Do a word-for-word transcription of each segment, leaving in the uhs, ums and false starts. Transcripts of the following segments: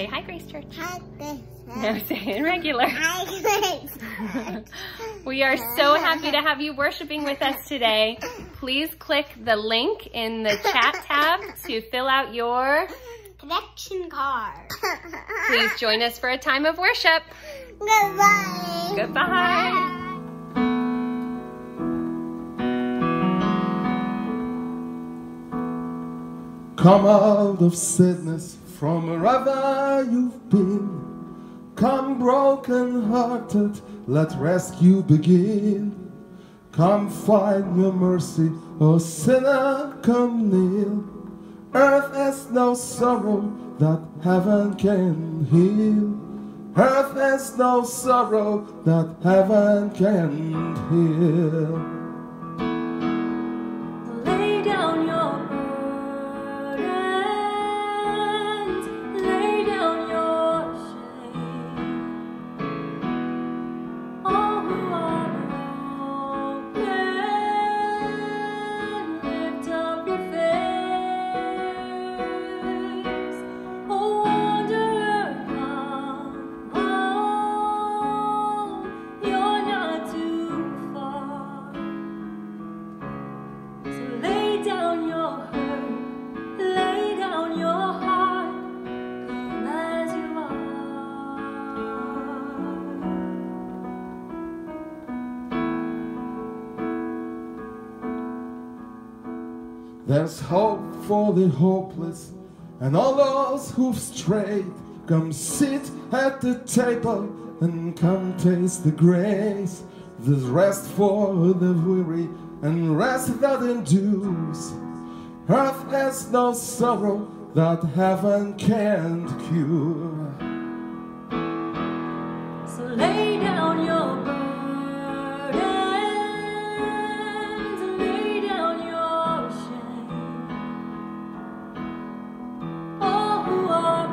Say hi, Grace Church. Hi, Grace. No, say it in regular. Hi, Grace. We are so happy to have you worshiping with us today. Please click the link in the chat tab to fill out your Connection card. Please join us for a time of worship. Goodbye. Goodbye. Come out of sadness from wherever you've been. Come broken-hearted, let rescue begin. Come find your mercy, O sinner, come kneel. Earth has no sorrow that heaven can heal. Earth has no sorrow that heaven can heal. Lay down your burdens, lay down your shame. All who are broken, lift up your face. Oh, wanderer, come home. You're not too far. So lay down your hurt, lay down your heart, come as you There's hope for the hopeless and all those who've strayed. Come sit at the table and come taste the grace. There's rest for the weary and rest that endures. Earth has no sorrow that heaven can't cure. So lay down your burdens, lay down your shame. All who are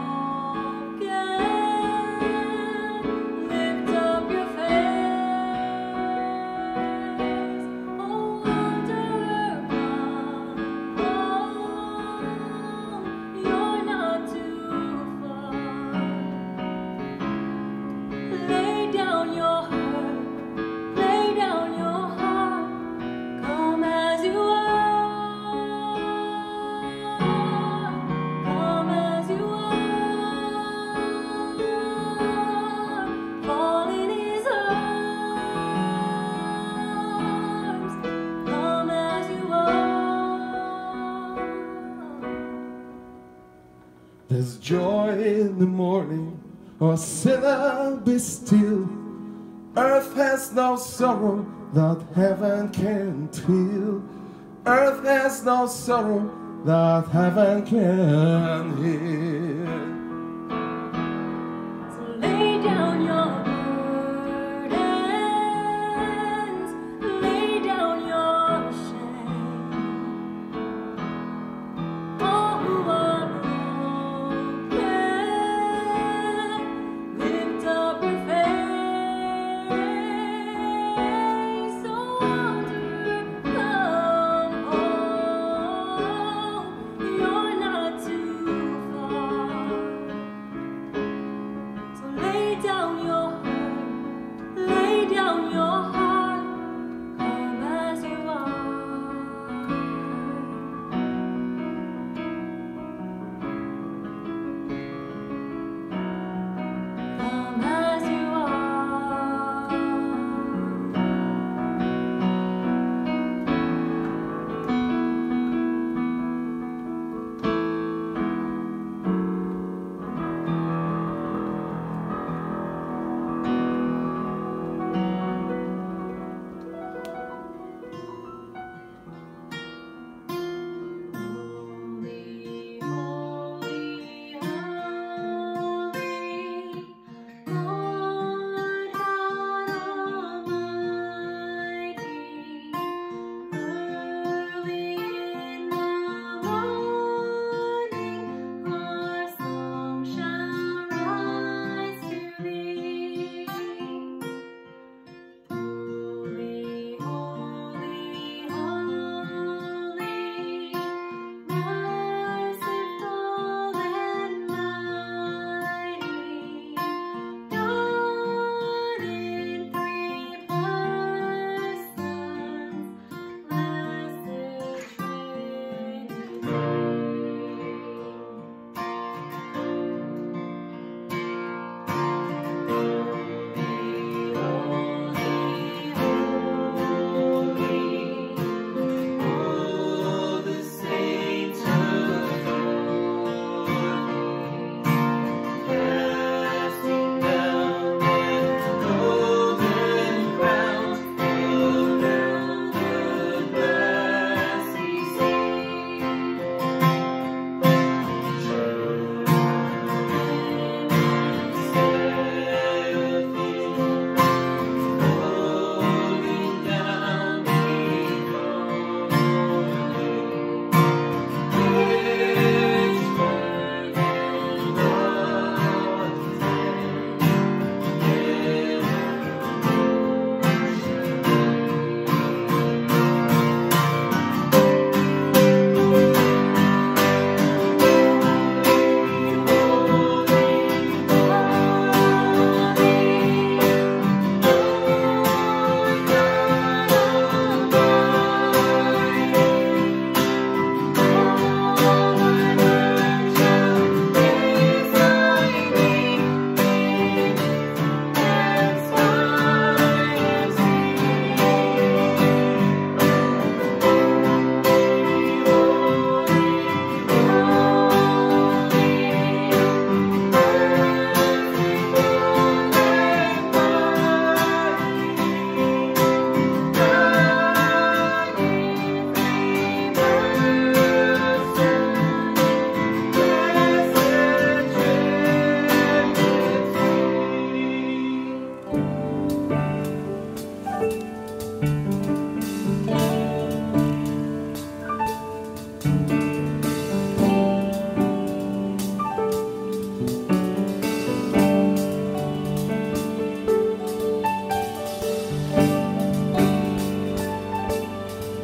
broken, lift up your face. Oh, wanderer, come home. You're not too far. Lay down your hurt, lay down your heart, come as you are, come as you are, fall in his arms, come as you are. There's joy in the morning, oh sinner, be still. Earth has no sorrow that heaven can't heal. Earth has no sorrow that heaven can heal. So lay down your burdens, lay down your shame. All who are broken, lift up your face. So wanderer, come home. You're not too far.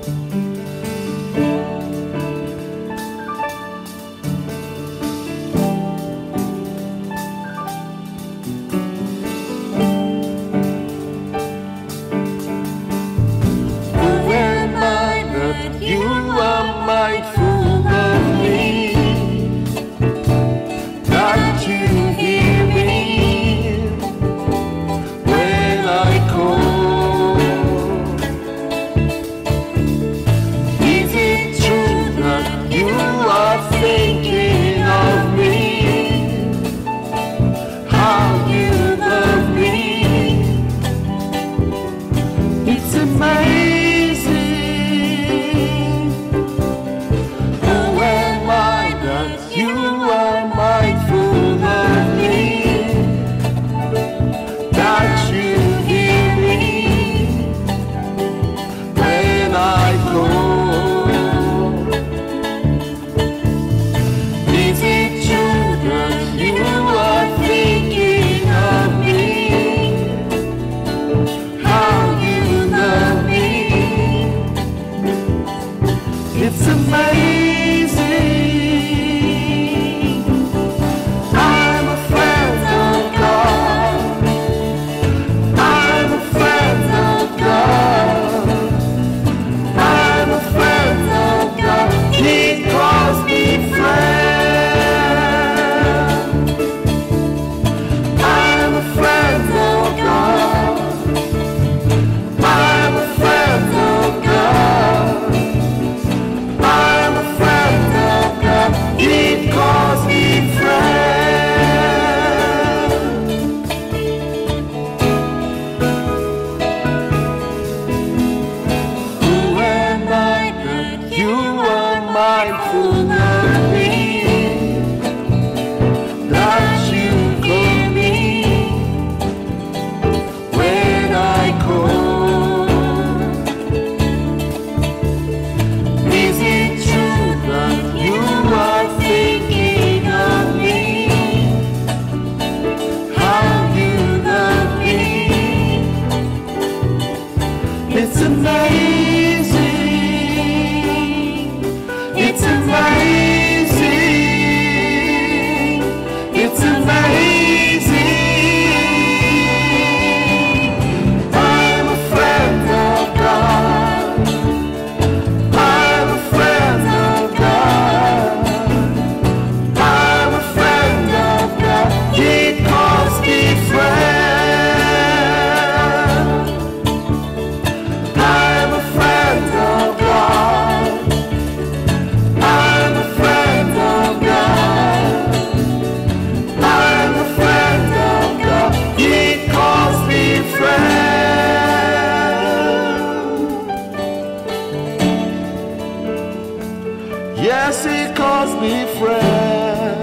Yes, he calls me friend.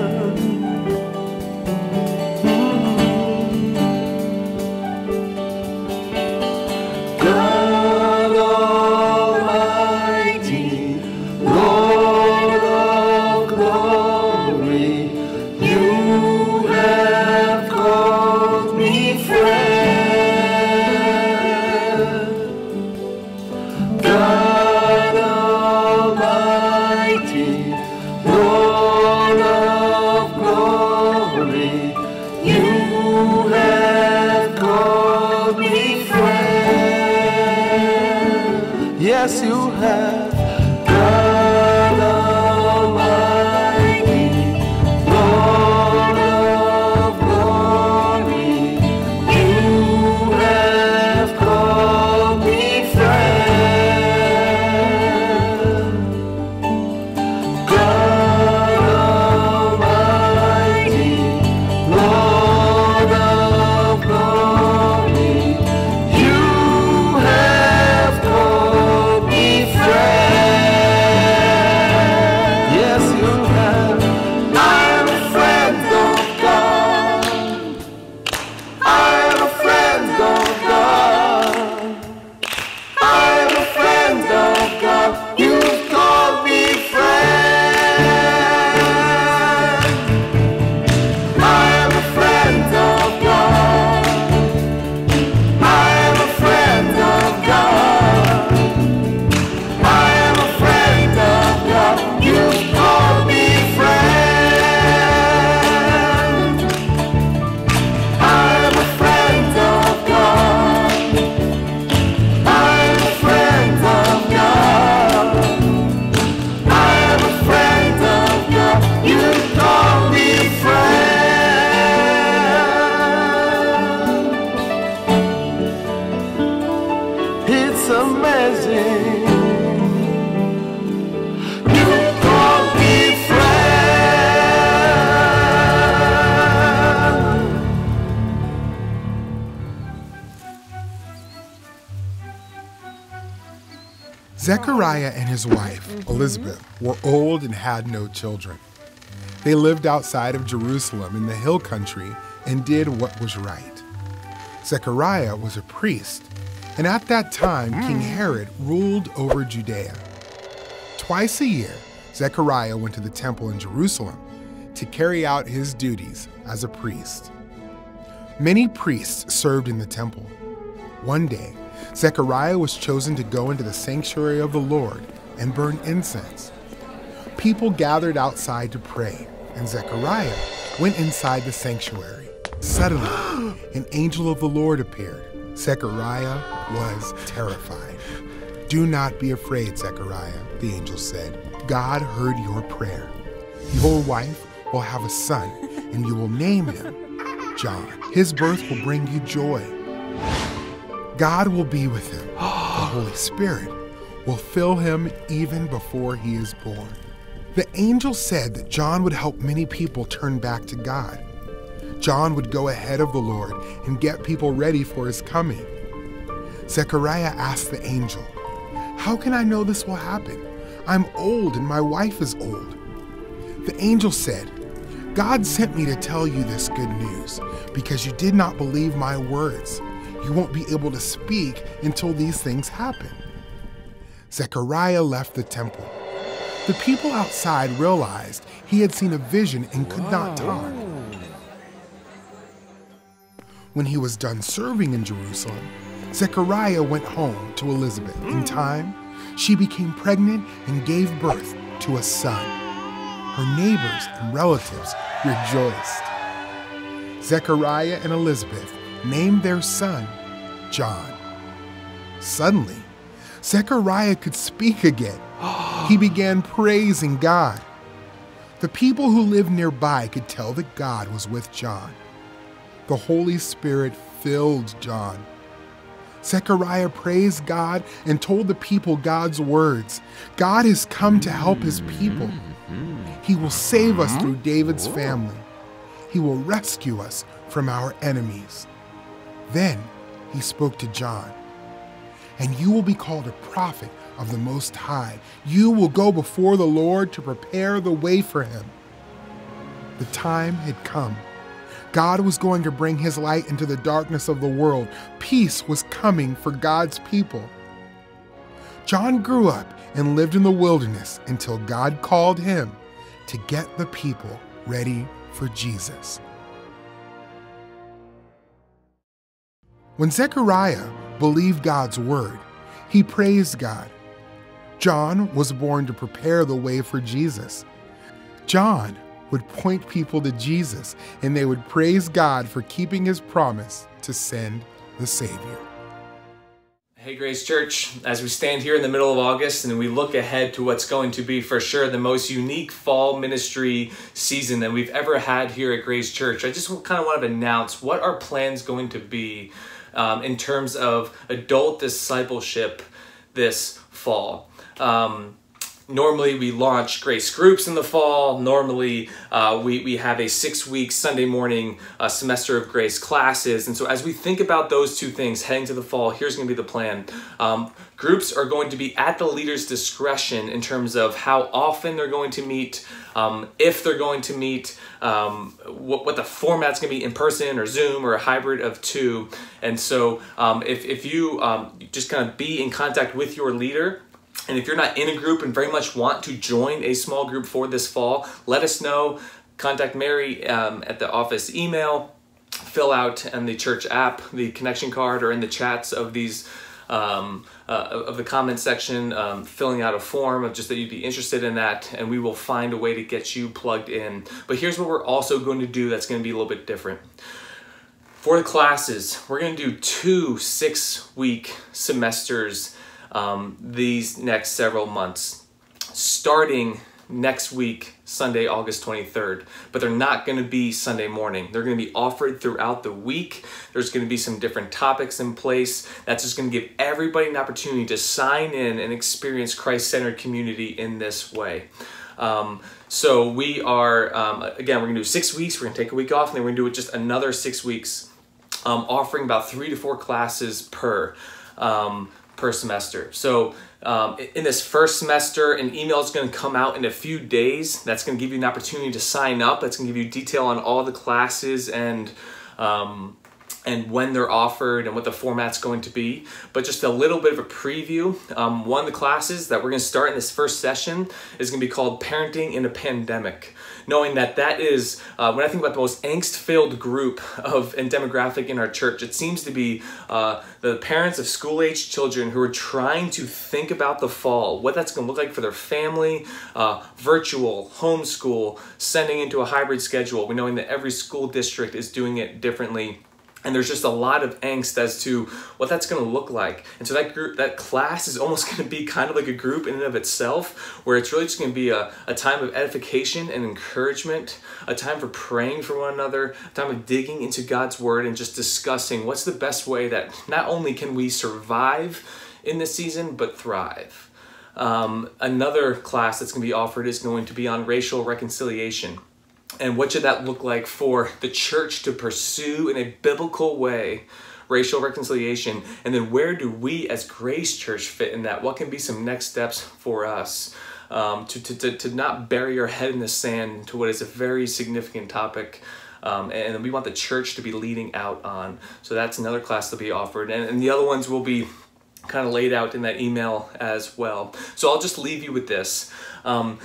Mm-hmm. God Almighty, Lord of glory, you have called me friend. God Almighty, Lord of glory, you have called me friend. Yes, you have. God Almighty, Lord of glory, you have called me friend. God Almighty, Lord of glory, you have called me friend. Zechariah and his wife, Elizabeth, were old and had no children. They lived outside of Jerusalem in the hill country and did what was right. Zechariah was a priest, and at that time, King Herod ruled over Judea. Twice a year, Zechariah went to the temple in Jerusalem to carry out his duties as a priest. Many priests served in the temple. One day, Zechariah was chosen to go into the sanctuary of the Lord and burn incense. People gathered outside to pray, and Zechariah went inside the sanctuary. Suddenly, an angel of the Lord appeared. Zechariah was terrified. "Do not be afraid, Zechariah," the angel said. "God heard your prayer. Your wife will have a son, and you will name him John. His birth will bring you joy. God will be with him. The Holy Spirit will fill him even before he is born." The angel said that John would help many people turn back to God. John would go ahead of the Lord and get people ready for his coming. Zechariah asked the angel, "How can I know this will happen? I'm old and my wife is old." The angel said, "God sent me to tell you this good news because you did not believe my words. You won't be able to speak until these things happen." Zechariah left the temple. The people outside realized he had seen a vision and could not talk. When he was done serving in Jerusalem, Zechariah went home to Elizabeth. In time, she became pregnant and gave birth to a son. Her neighbors and relatives rejoiced. Zechariah and Elizabeth named their son John. Suddenly, Zechariah could speak again. He began praising God. The people who lived nearby could tell that God was with John. The Holy Spirit filled John. Zechariah praised God and told the people God's words. God has come to help his people. He will save us through David's family. He will rescue us from our enemies. Then he spoke to John. "And you will be called a prophet of the Most High. You will go before the Lord to prepare the way for him." The time had come. God was going to bring his light into the darkness of the world. Peace was coming for God's people. John grew up and lived in the wilderness until God called him to get the people ready for Jesus. When Zechariah believed God's word, he praised God. John was born to prepare the way for Jesus. John would point people to Jesus, and they would praise God for keeping his promise to send the Savior. Hey Grace Church, as we stand here in the middle of August and we look ahead to what's going to be for sure the most unique fall ministry season that we've ever had here at Grace Church, I just kind of want to announce what our plan's going to be um, in terms of adult discipleship this fall. Um, Normally we launch Grace Groups in the fall. Normally uh, we, we have a six-week Sunday morning uh, semester of Grace classes. And so as we think about those two things heading to the fall, here's going to be the plan. Um, groups are going to be at the leader's discretion in terms of how often they're going to meet, um, if they're going to meet, um, what, what the format's going to be, in person or Zoom or a hybrid of two. And so um, if, if you um, just kind of be in contact with your leader, and if you're not in a group and very much want to join a small group for this fall, let us know. Contact Mary um, at the office email, fill out in the church app, the connection card, or in the chats of these um, uh, of the comment section, um, filling out a form of just that you'd be interested in that, and we will find a way to get you plugged in. But here's what we're also going to do that's going to be a little bit different. For the classes, we're going to do two six-week semesters Um, these next several months, starting next week, Sunday, August twenty-third. But they're not going to be Sunday morning. They're going to be offered throughout the week. There's going to be some different topics in place. That's just going to give everybody an opportunity to sign in and experience Christ-centered community in this way. Um, so we are, um, again, we're going to do six weeks. We're going to take a week off, and then we're going to do it just another six weeks, um, offering about three to four classes per um, per semester. So Um, in this first semester, an email is going to come out in a few days. That's going to give you an opportunity to sign up. That's going to give you detail on all the classes and um, and when they're offered and what the format's going to be. But just a little bit of a preview. Um, one of the classes that we're going to start in this first session is going to be called Parenting in a Pandemic. Knowing that that is, uh, when I think about the most angst-filled group of and demographic in our church, it seems to be uh, the parents of school-aged children who are trying to think about the fall, what that's going to look like for their family, uh, virtual, homeschool, sending into a hybrid schedule. We knowing that every school district is doing it differently. And there's just a lot of angst as to what that's going to look like. And so that group, that class is almost going to be kind of like a group in and of itself, where it's really just going to be a, a time of edification and encouragement, a time for praying for one another, a time of digging into God's word and just discussing what's the best way that not only can we survive in this season, but thrive. Um, another class that's going to be offered is going to be on racial reconciliation. And what should that look like for the church to pursue in a biblical way racial reconciliation? And then where do we as Grace Church fit in that? What can be some next steps for us um, to, to, to, to not bury our head in the sand to what is a very significant topic um, and we want the church to be leading out on. So that's another class to be offered. And, and the other ones will be kind of laid out in that email as well. So I'll just leave you with this. Um,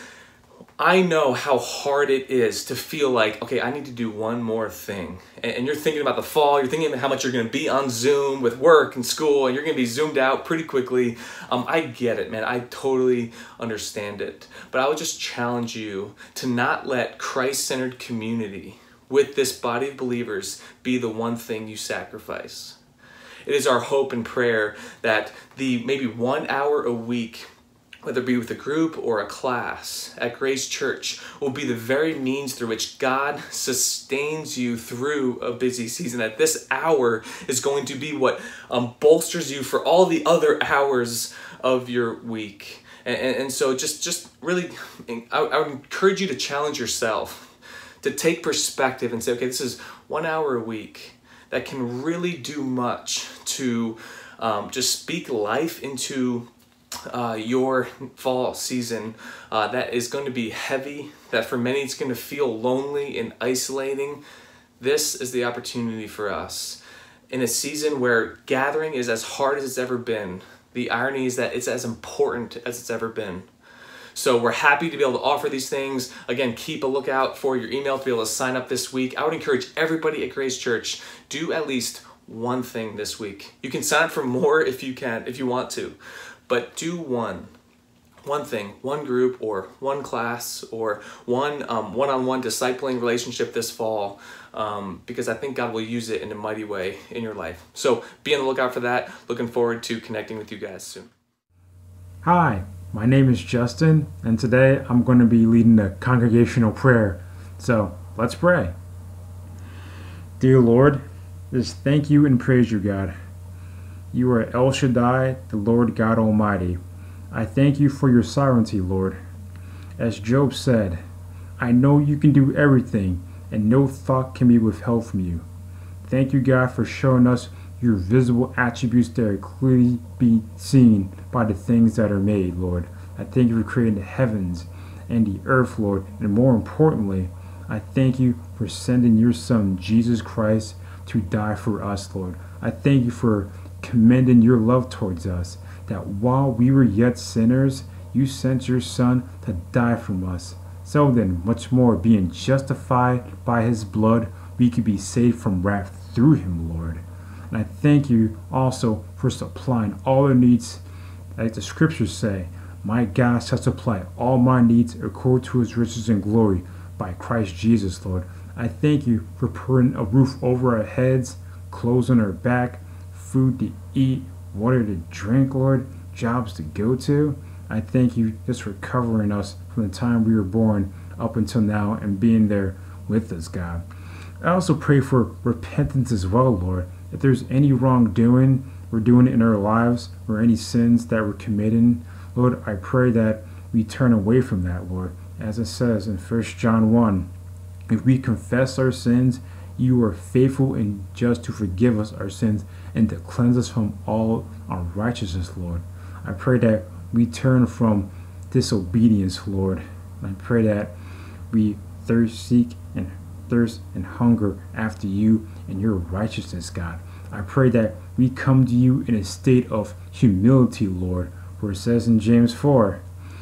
I know how hard it is to feel like, okay, I need to do one more thing. And you're thinking about the fall, you're thinking about how much you're going to be on Zoom with work and school, and you're going to be zoomed out pretty quickly. Um, I get it, man. I totally understand it. But I would just challenge you to not let Christ-centered community with this body of believers be the one thing you sacrifice. It is our hope and prayer that the maybe one hour a week, whether it be with a group or a class at Grace Church, will be the very means through which God sustains you through a busy season. That this hour is going to be what um, bolsters you for all the other hours of your week. And, and, and so just, just really, I, I would encourage you to challenge yourself, to take perspective and say, okay, this is one hour a week that can really do much to um, just speak life into Uh, your fall season uh, that is going to be heavy, that for many it's going to feel lonely and isolating. This is the opportunity for us. In a season where gathering is as hard as it's ever been, the irony is that it's as important as it's ever been. So we're happy to be able to offer these things. Again, keep a lookout for your email to be able to sign up this week. I would encourage everybody at Grace Church, do at least one thing this week. You can sign up for more if you can, if you want to. But do one, one thing, one group or one class or one um, one-on-one discipling relationship this fall um, because I think God will use it in a mighty way in your life. So be on the lookout for that. Looking forward to connecting with you guys soon. Hi, my name is Justin, and today I'm going to be leading the congregational prayer. So let's pray. Dear Lord, just thank you and praise you, God. You are El Shaddai, the Lord God Almighty. I thank you for your sovereignty, Lord. As Job said, I know you can do everything, and no thought can be withheld from you. Thank you, God, for showing us your visible attributes that are clearly be seen by the things that are made, Lord. I thank you for creating the heavens and the earth, Lord. And more importantly, I thank you for sending your Son, Jesus Christ, to die for us, Lord. I thank you for commending your love towards us, that while we were yet sinners, you sent your Son to die from us. So then, much more, being justified by his blood, we could be saved from wrath through him, Lord. And I thank you also for supplying all our needs, like the scriptures say, my God shall supply all my needs according to his riches and glory by Christ Jesus, Lord. I thank you for putting a roof over our heads, clothes on our back, food to eat, water to drink, Lord, jobs to go to. I thank you just for covering us from the time we were born up until now and being there with us, God. I also pray for repentance as well, Lord. If there's any wrongdoing we're doing in our lives or any sins that we're committing, Lord, I pray that we turn away from that, Lord. As it says in First John one, if we confess our sins, you are faithful and just to forgive us our sins and to cleanse us from all unrighteousness, Lord. I pray that we turn from disobedience, Lord. And I pray that we thirst, seek, and thirst and hunger after you and your righteousness, God. I pray that we come to you in a state of humility, Lord, where it says in James four,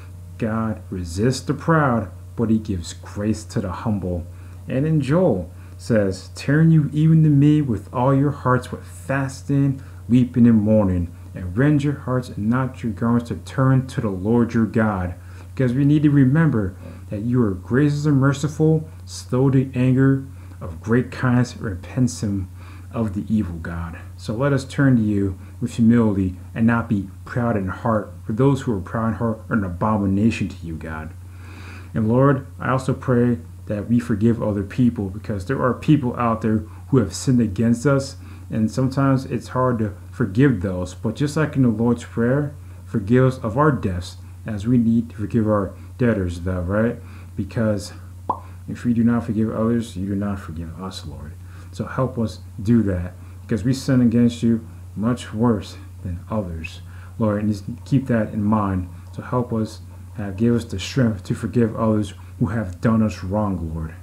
God resists the proud, but he gives grace to the humble. And in Joel says, turn you even to me with all your hearts with fasting, weeping, and mourning, and rend your hearts and not your garments to turn to the Lord your God. Because we need to remember that you are gracious and merciful, slow to anger, of great kindness, repentant of the evil, God. So let us turn to you with humility and not be proud in heart, for those who are proud in heart are an abomination to you, God. And Lord, I also pray that we forgive other people, because there are people out there who have sinned against us, and sometimes it's hard to forgive those. But just like in the Lord's Prayer, forgive us of our debts as we need to forgive our debtors, though, right? Because if we do not forgive others, you do not forgive us, Lord. So help us do that, because we sin against you much worse than others, Lord, and just keep that in mind. So help us, uh, give us the strength to forgive others who have done us wrong, Lord.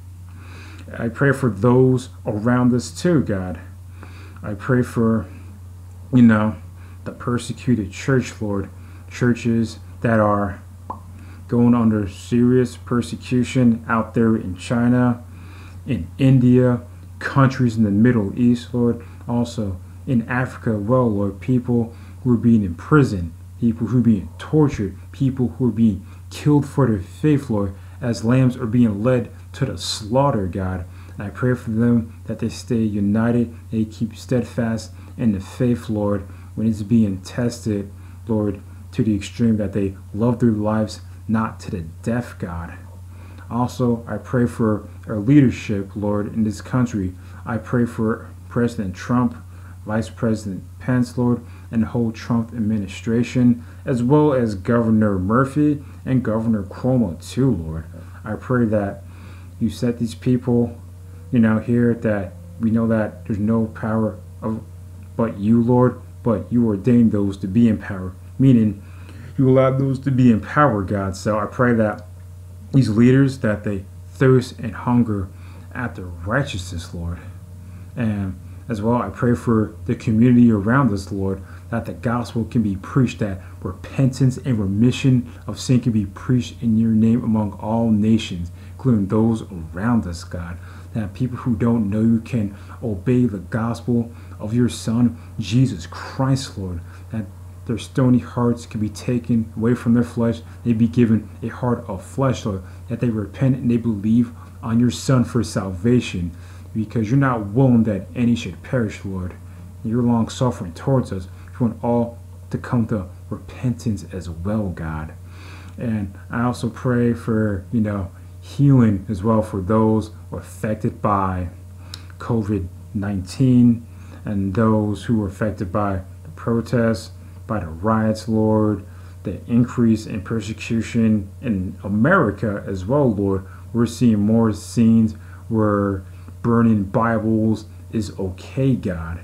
I pray for those around us too, God. I pray for, you know, the persecuted church, Lord. Churches that are going under serious persecution out there in China, in India, countries in the Middle East, Lord. Also in Africa, well, Lord, people who are being imprisoned, people who are being tortured, people who are being killed for their faith, Lord, as lambs are being led to the slaughter, God. And I pray for them that they stay united, they keep steadfast in the faith, Lord, when it's being tested, Lord, to the extreme, that they love their lives not to the death, God. Also, I pray for our leadership, Lord, in this country. I pray for President Trump, Vice President Pence, Lord, and the whole Trump administration, as well as Governor Murphy and Governor Cuomo too, Lord. I pray that you set these people, you know, here, that we know that there's no power of but you, Lord, but you ordained those to be in power, meaning you allowed those to be in power, God. So I pray that these leaders, that they thirst and hunger after righteousness, Lord. And as well, I pray for the community around us, Lord, that the gospel can be preached, that repentance and remission of sin can be preached in your name among all nations, including those around us, God. That people who don't know you can obey the gospel of your Son, Jesus Christ, Lord. That their stony hearts can be taken away from their flesh. They be given a heart of flesh, Lord. That they repent and they believe on your Son for salvation. Because you're not willing that any should perish, Lord. You're long suffering towards us. You want all to come to repentance as well, God. And I also pray for, you know, healing as well for those affected by COVID nineteen and those who were affected by the protests, by the riots, Lord, the increase in persecution in America as well, Lord. We're seeing more scenes where burning Bibles is okay, God.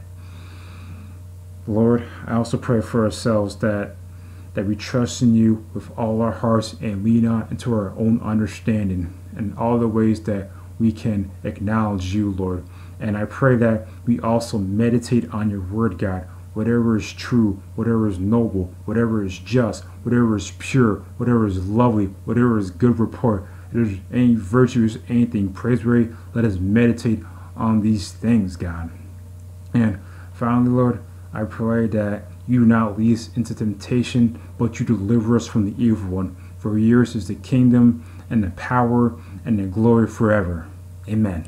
Lord, I also pray for ourselves that that we trust in you with all our hearts and lean not into our own understanding and all the ways that we can acknowledge you, Lord. And I pray that we also meditate on your word, God. Whatever is true, whatever is noble, whatever is just, whatever is pure, whatever is lovely, whatever is good report, if there's any virtues, anything praiseworthy, let us meditate on these things, God. And finally, Lord, I pray that you do not lead us into temptation, but you deliver us from the evil one. For yours is the kingdom and the power and the glory forever. Amen.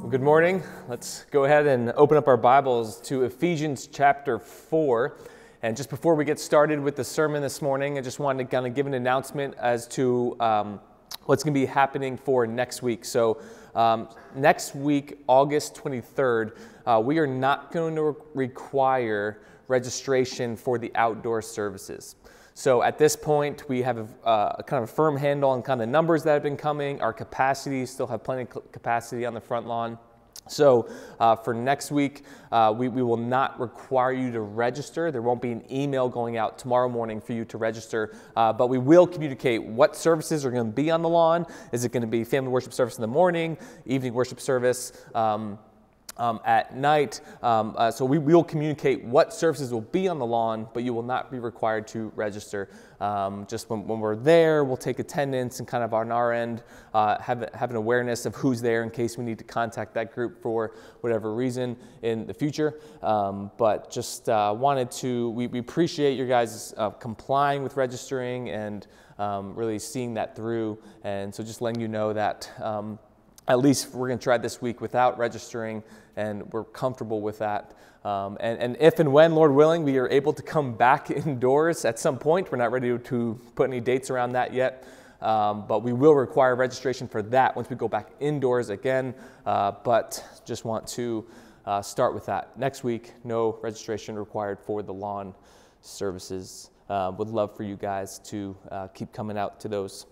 Well, good morning. Let's go ahead and open up our Bibles to Ephesians chapter four. And just before we get started with the sermon this morning, I just wanted to kind of give an announcement as to um, what's going to be happening for next week. So um, next week, August twenty-third, uh, we are not going to re- require registration for the outdoor services. So at this point, we have a, uh, a kind of a firm handle on kind of the numbers that have been coming. Our capacity, still have plenty of capacity on the front lawn. So uh, for next week, uh, we, we will not require you to register. There won't be an email going out tomorrow morning for you to register, uh, but we will communicate what services are going to be on the lawn. Is it going to be family worship service in the morning, evening worship service, um, Um, at night, um, uh, so we will communicate what services will be on the lawn, but you will not be required to register. Um, just when, when we're there, we'll take attendance and kind of on our end uh, have, have an awareness of who's there in case we need to contact that group for whatever reason in the future. Um, but just uh, wanted to, we, we appreciate your guys uh, complying with registering and um, really seeing that through. And so just letting you know that um, at least we're going to try this week without registering, and we're comfortable with that. Um, and, and if and when, Lord willing, we are able to come back indoors at some point, we're not ready to, to put any dates around that yet, um, but we will require registration for that once we go back indoors again. Uh, but just want to uh, start with that. Next week, no registration required for the lawn services. Uh, would love for you guys to uh, keep coming out to those.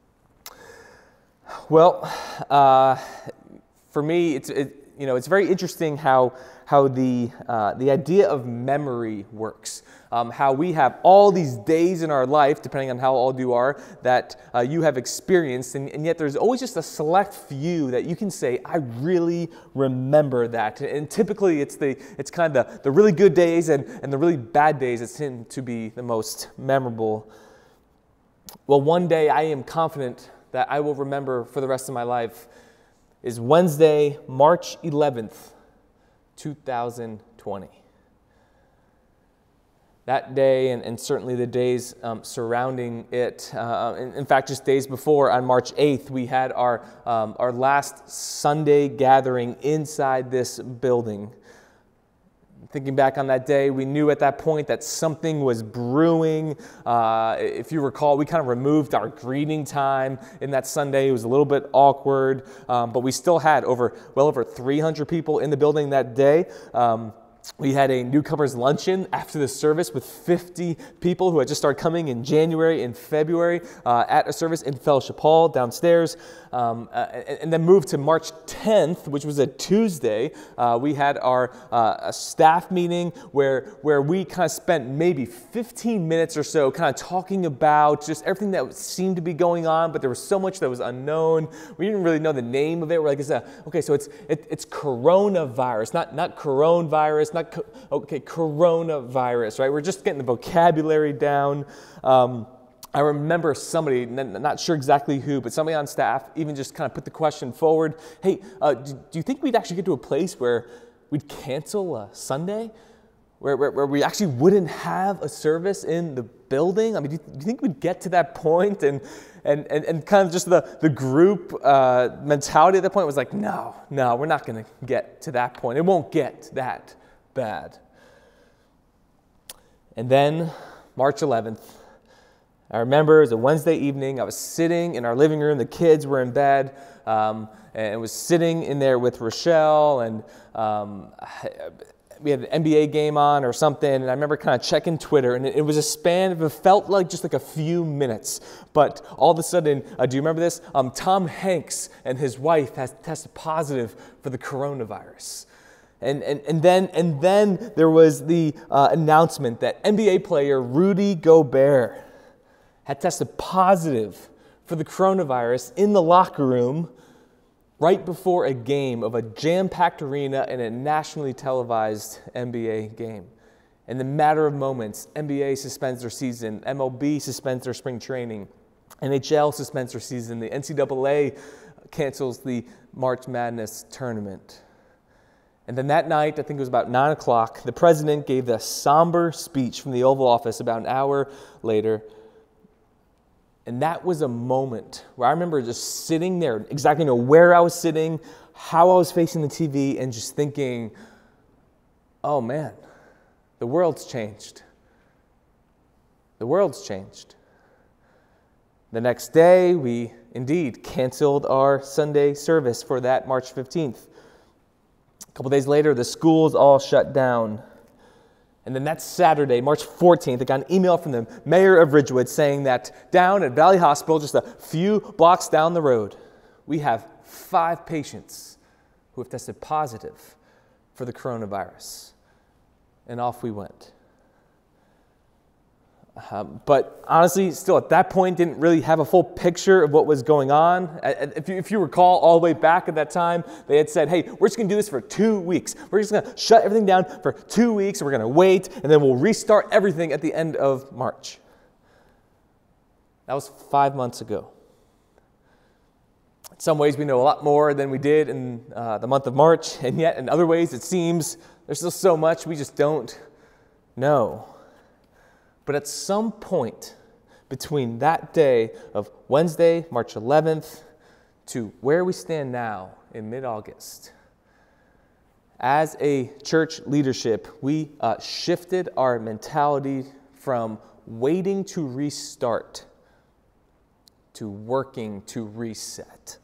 Well, uh, for me, it's it, you know it's very interesting how how the uh, the idea of memory works. Um, how we have all these days in our life, depending on how old you are, that uh, you have experienced, and, and yet there's always just a select few that you can say, I really remember that. And typically, it's the it's kind of the, the really good days and and the really bad days that tend to be the most memorable. Well, one day I am confident that I will remember for the rest of my life is Wednesday, March eleventh, two thousand twenty. That day, and, and certainly the days um, surrounding it, uh, in, in fact, just days before, on March eighth, we had our, um, our last Sunday gathering inside this building. Thinking back on that day, we knew at that point that something was brewing. Uh, if you recall, we kind of removed our greeting time in that Sunday. It was a little bit awkward, um, but we still had over well over three hundred people in the building that day. Um, We had a newcomers luncheon after the service with fifty people who had just started coming in January and February uh, at a service in Fellowship Hall downstairs. Um, uh, and, and then moved to March tenth, which was a Tuesday. Uh, we had our uh, a staff meeting where, where we kind of spent maybe fifteen minutes or so kind of talking about just everything that seemed to be going on, but there was so much that was unknown. We didn't really know the name of it. We're like, it's a, okay, so it's it, it's coronavirus, not, not coronavirus, not co- okay, coronavirus, right? We're just getting the vocabulary down. Um, I remember somebody, not sure exactly who, but somebody on staff even just kind of put the question forward, hey, uh, do, do you think we'd actually get to a place where we'd cancel a Sunday? Where, where, where we actually wouldn't have a service in the building? I mean, do you, do you think we'd get to that point? And and and, and kind of just the, the group uh, mentality at that point was like, no, no, we're not going to get to that point. It won't get that bad. And then March eleventh, I remember it was a Wednesday evening. I was sitting in our living room. The kids were in bed, um, and was sitting in there with Rochelle, and um, we had an N B A game on or something. And I remember kind of checking Twitter, and it, it was a span of, it felt like just like a few minutes. But all of a sudden, uh, do you remember this? Um, Tom Hanks and his wife has tested positive for the coronavirus. And, and, and, then, and then there was the uh, announcement that N B A player Rudy Gobert had tested positive for the coronavirus in the locker room right before a game of a jam-packed arena in a nationally televised N B A game. In the matter of moments, N B A suspends their season, M L B suspends their spring training, N H L suspends their season, the N C double A cancels the March Madness tournament. And then that night, I think it was about nine o'clock, the president gave the somber speech from the Oval Office about an hour later. And that was a moment where I remember just sitting there, exactly know where I was sitting, how I was facing the T V and just thinking, oh man, the world's changed. The world's changed. The next day, we indeed canceled our Sunday service for that March fifteenth. A couple days later, the schools all shut down. And then that Saturday, March fourteenth, I got an email from the mayor of Ridgewood saying that down at Valley Hospital, just a few blocks down the road, we have five patients who have tested positive for the coronavirus. And off we went. Um, but honestly, still at that point, didn't really have a full picture of what was going on. If you, if you recall, all the way back at that time, they had said, hey, we're just going to do this for two weeks. We're just going to shut everything down for two weeks. We're going to wait, and then we'll restart everything at the end of March. That was five months ago. In some ways, we know a lot more than we did in uh, the month of March, and yet in other ways, it seems there's still so much we just don't know. But at some point between that day of Wednesday, March eleventh, to where we stand now in mid-August, as a church leadership, we uh, shifted our mentality from waiting to restart to working to reset.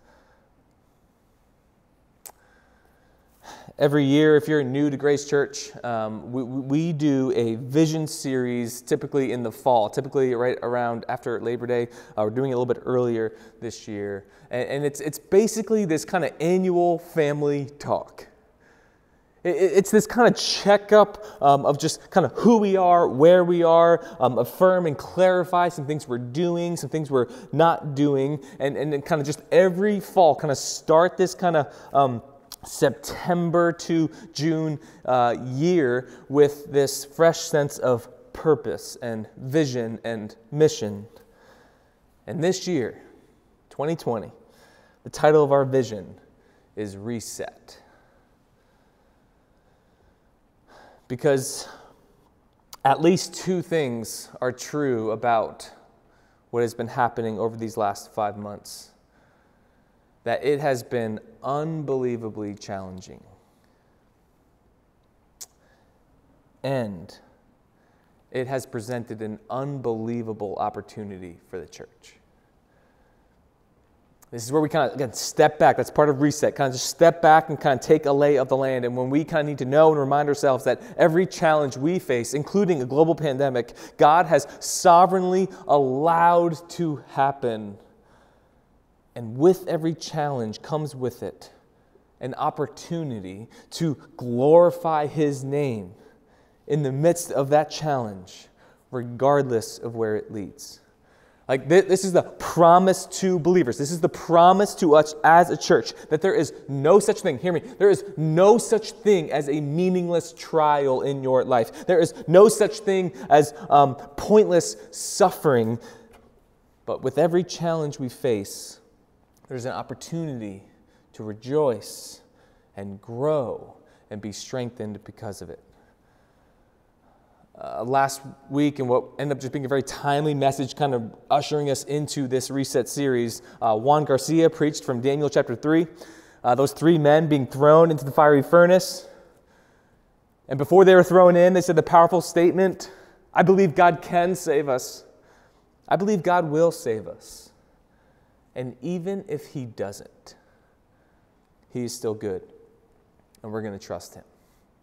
Every year, if you're new to Grace Church, um, we, we do a vision series typically in the fall, typically right around after Labor Day. Uh, we're doing it a little bit earlier this year. And, and it's, it's basically this kind of annual family talk. It, it's this kind of checkup um, of just kind of who we are, where we are, um, affirm and clarify some things we're doing, some things we're not doing, and, and then kind of just every fall kind of start this kind of um, September to June uh, year with this fresh sense of purpose and vision and mission. And this year, twenty twenty, the title of our vision is Reset. Because at least two things are true about what has been happening over these last five months. That it has been unbelievably challenging. And it has presented an unbelievable opportunity for the church. This is where we kind of, again, step back. That's part of reset. Kind of just step back and kind of take a lay of the land. And when we kind of need to know and remind ourselves that every challenge we face, including a global pandemic, God has sovereignly allowed to happen. And with every challenge comes with it an opportunity to glorify His name in the midst of that challenge, regardless of where it leads. Like th- this is the promise to believers. This is the promise to us as a church that there is no such thing, hear me, there is no such thing as a meaningless trial in your life. There is no such thing as um, pointless suffering. But with every challenge we face, there's an opportunity to rejoice and grow and be strengthened because of it. Uh, last week, and what ended up just being a very timely message kind of ushering us into this Reset series, uh, Juan Garcia preached from Daniel chapter three. Uh, those three men being thrown into the fiery furnace. And before they were thrown in, they said the powerful statement, I believe God can save us. I believe God will save us. And even if He doesn't, He is still good, and we're going to trust Him.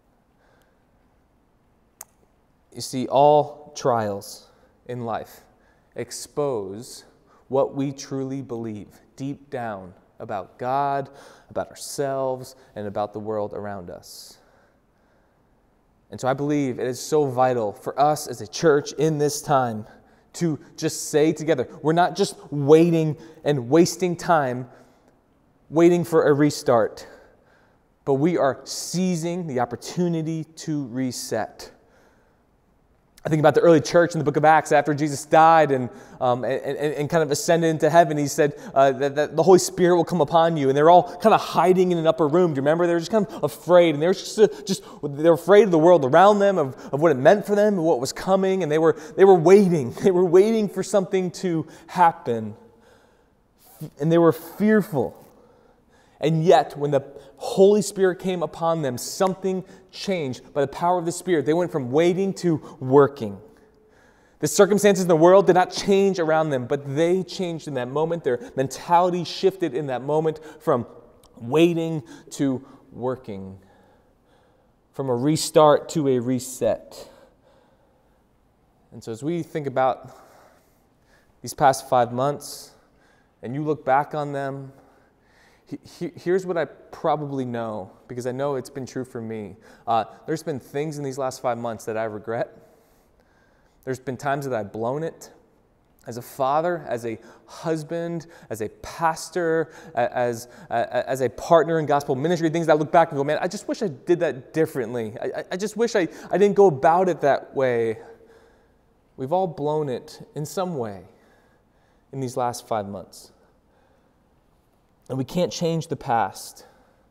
You see, all trials in life expose what we truly believe deep down about God, about ourselves, and about the world around us. And so I believe it is so vital for us as a church in this time to just say together, we're not just waiting and wasting time, waiting for a restart, but we are seizing the opportunity to reset. I think about the early church in the book of Acts after Jesus died and um, and, and, and kind of ascended into heaven. He said uh, that, that the Holy Spirit will come upon you. And they're all kind of hiding in an upper room. Do you remember? They were just kind of afraid. And they were just, uh, just they were afraid of the world around them, of, of what it meant for them, and what was coming. And they were they were waiting. They were waiting for something to happen. And they were fearful. And yet, when the Holy Spirit came upon them, something changed by the power of the Spirit. They went from waiting to working. The circumstances in the world did not change around them, but they changed in that moment. Their mentality shifted in that moment from waiting to working, from a restart to a reset. And so as we think about these past five months, and you look back on them, he, here's what I probably know, because I know it's been true for me. Uh, there's been things in these last five months that I regret. There's been times that I've blown it. As a father, as a husband, as a pastor, as, as a partner in gospel ministry, things that I look back and go, man, I just wish I did that differently. I, I just wish I, I didn't go about it that way. We've all blown it in some way in these last five months. And we can't change the past.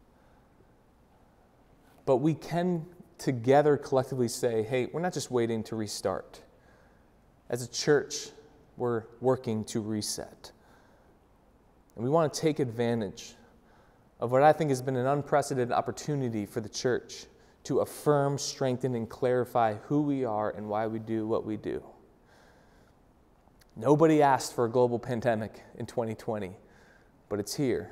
But we can together collectively say, hey, we're not just waiting to restart. As a church, we're working to reset. And we want to take advantage of what I think has been an unprecedented opportunity for the church to affirm, strengthen, and clarify who we are and why we do what we do. Nobody asked for a global pandemic in twenty twenty, but it's here.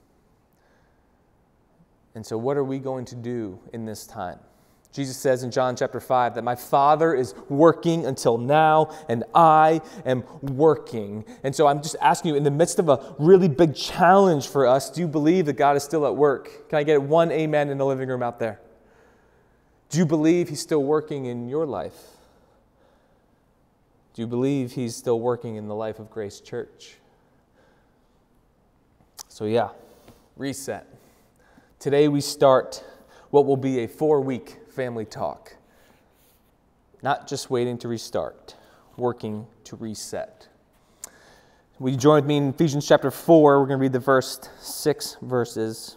And so what are we going to do in this time? Jesus says in John chapter five that my Father is working until now, and I am working. And so I'm just asking you, in the midst of a really big challenge for us, do you believe that God is still at work? Can I get one amen in the living room out there? Do you believe He's still working in your life? Do you believe He's still working in the life of Grace Church? So yeah, reset. Today we start what will be a four-week family talk. Not just waiting to restart, working to reset. Will you join with me in Ephesians chapter four? We're going to read the first six verses.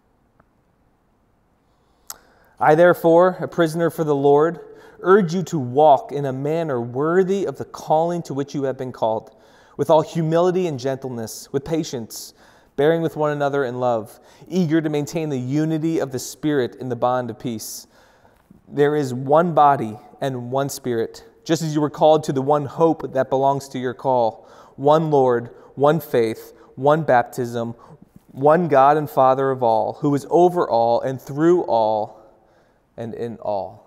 I, therefore, a prisoner for the Lord, urge you to walk in a manner worthy of the calling to which you have been called, with all humility and gentleness, with patience, bearing with one another in love, eager to maintain the unity of the Spirit in the bond of peace. There is one body and one Spirit, just as you were called to the one hope that belongs to your call, one Lord, one faith, one baptism, one God and Father of all, who is over all and through all and in all.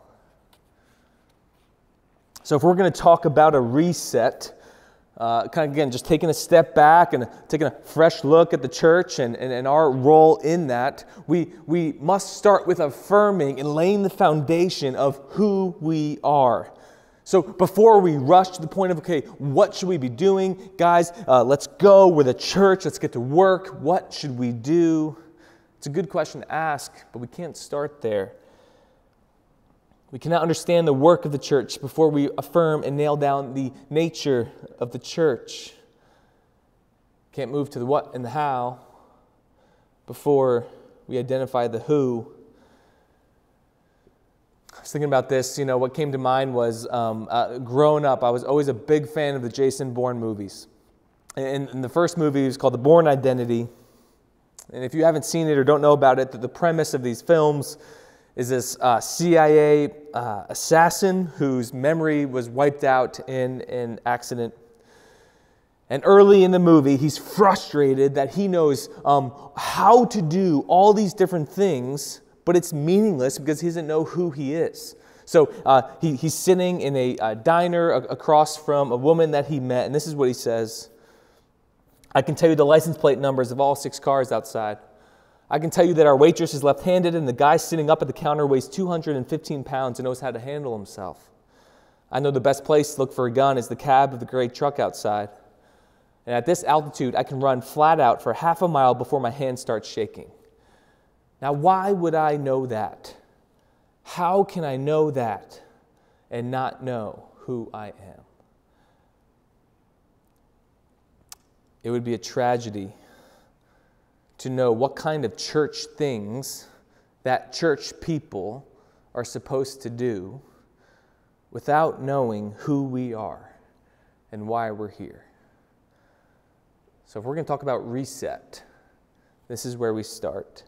So if we're going to talk about a reset, uh, kind of again, just taking a step back and taking a fresh look at the church and, and, and our role in that, we, we must start with affirming and laying the foundation of who we are. So before we rush to the point of, okay, what should we be doing? Guys, uh, let's go. We're the church. Let's get to work. What should we do? It's a good question to ask, but we can't start there. We cannot understand the work of the church before we affirm and nail down the nature of the church. Can't move to the what and the how before we identify the who. I was thinking about this, you know, what came to mind was um, uh, growing up, I was always a big fan of the Jason Bourne movies. And, and the first movie was called The Bourne Identity. And if you haven't seen it or don't know about it, the, the premise of these films is this uh, C I A uh, assassin whose memory was wiped out in an accident. And early in the movie, he's frustrated that he knows um, how to do all these different things, but it's meaningless because he doesn't know who he is. So uh, he, he's sitting in a, a diner a- across from a woman that he met, and this is what he says. I can tell you the license plate numbers of all six cars outside. I can tell you that our waitress is left-handed and the guy sitting up at the counter weighs two hundred fifteen pounds and knows how to handle himself. I know the best place to look for a gun is the cab of the gray truck outside. And at this altitude, I can run flat out for half a mile before my hand starts shaking. Now, why would I know that? How can I know that and not know who I am? It would be a tragedy to know what kind of church things that church people are supposed to do without knowing who we are and why we're here. So if we're going to talk about reset, this is where we start.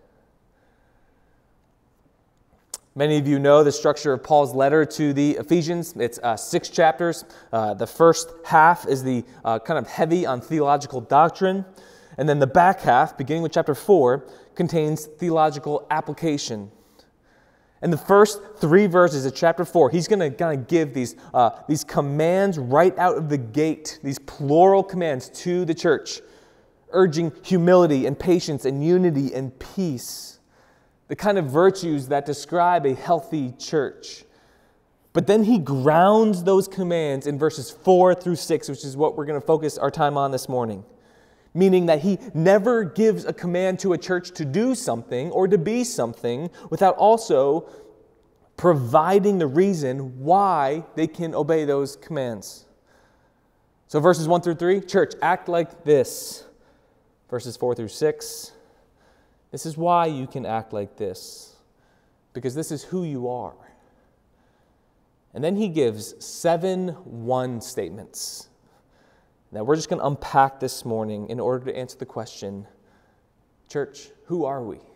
Many of you know the structure of Paul's letter to the Ephesians. It's uh, six chapters. Uh, the first half is the uh, kind of heavy on theological doctrine. And then the back half, beginning with chapter four, contains theological application. And the first three verses of chapter four, he's going to kind of give these, uh, these commands right out of the gate, these plural commands to the church, urging humility and patience and unity and peace. The kind of virtues that describe a healthy church. But then he grounds those commands in verses four through six, which is what we're going to focus our time on this morning. Meaning that he never gives a command to a church to do something or to be something without also providing the reason why they can obey those commands. So verses one through three, church, act like this. Verses four through six, this is why you can act like this, because this is who you are. And then he gives seven one statements that we're just going to unpack this morning in order to answer the question, church, who are we?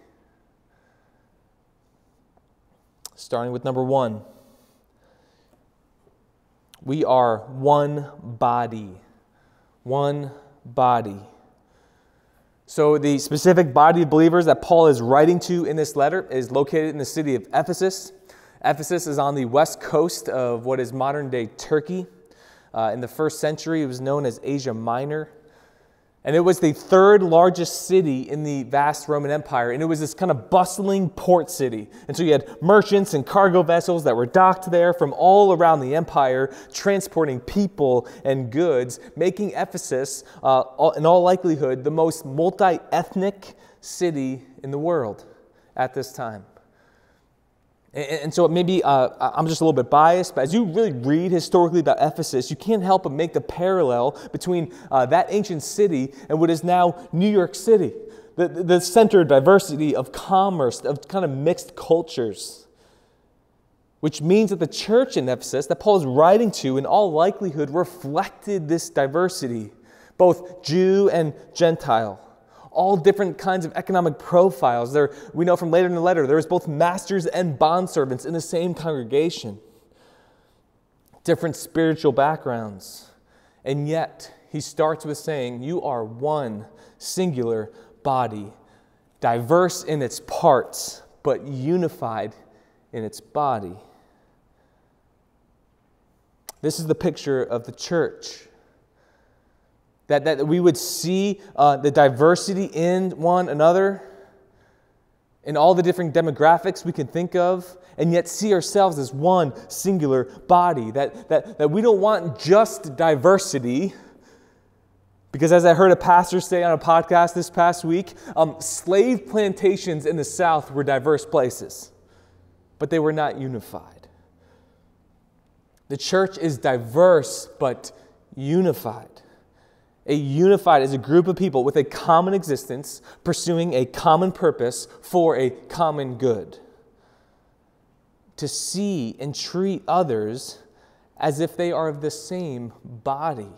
Starting with number one, we are one body. One body. So the specific body of believers that Paul is writing to in this letter is located in the city of Ephesus. Ephesus is on the west coast of what is modern-day Turkey. Uh, in the first century, it was known as Asia Minor. And it was the third largest city in the vast Roman Empire. And it was this kind of bustling port city. And so you had merchants and cargo vessels that were docked there from all around the empire, transporting people and goods, making Ephesus, uh, in all likelihood, the most multi-ethnic city in the world at this time. And so maybe uh, I'm just a little bit biased, but as you really read historically about Ephesus, you can't help but make the parallel between uh, that ancient city and what is now New York City, the, the center of diversity, of commerce, of kind of mixed cultures, which means that the church in Ephesus that Paul is writing to, in all likelihood, reflected this diversity, both Jew and Gentile. All different kinds of economic profiles. There, we know from later in the letter, there was both masters and bondservants in the same congregation. Different spiritual backgrounds. And yet, he starts with saying, you are one singular body, diverse in its parts, but unified in its body. This is the picture of the church. That, that we would see uh, the diversity in one another, in all the different demographics we can think of, and yet see ourselves as one singular body. That, that, that we don't want just diversity, because as I heard a pastor say on a podcast this past week, um, slave plantations in the South were diverse places, but they were not unified. The church is diverse, but unified. A unified is a group of people with a common existence, pursuing a common purpose for a common good. To see and treat others as if they are of the same body.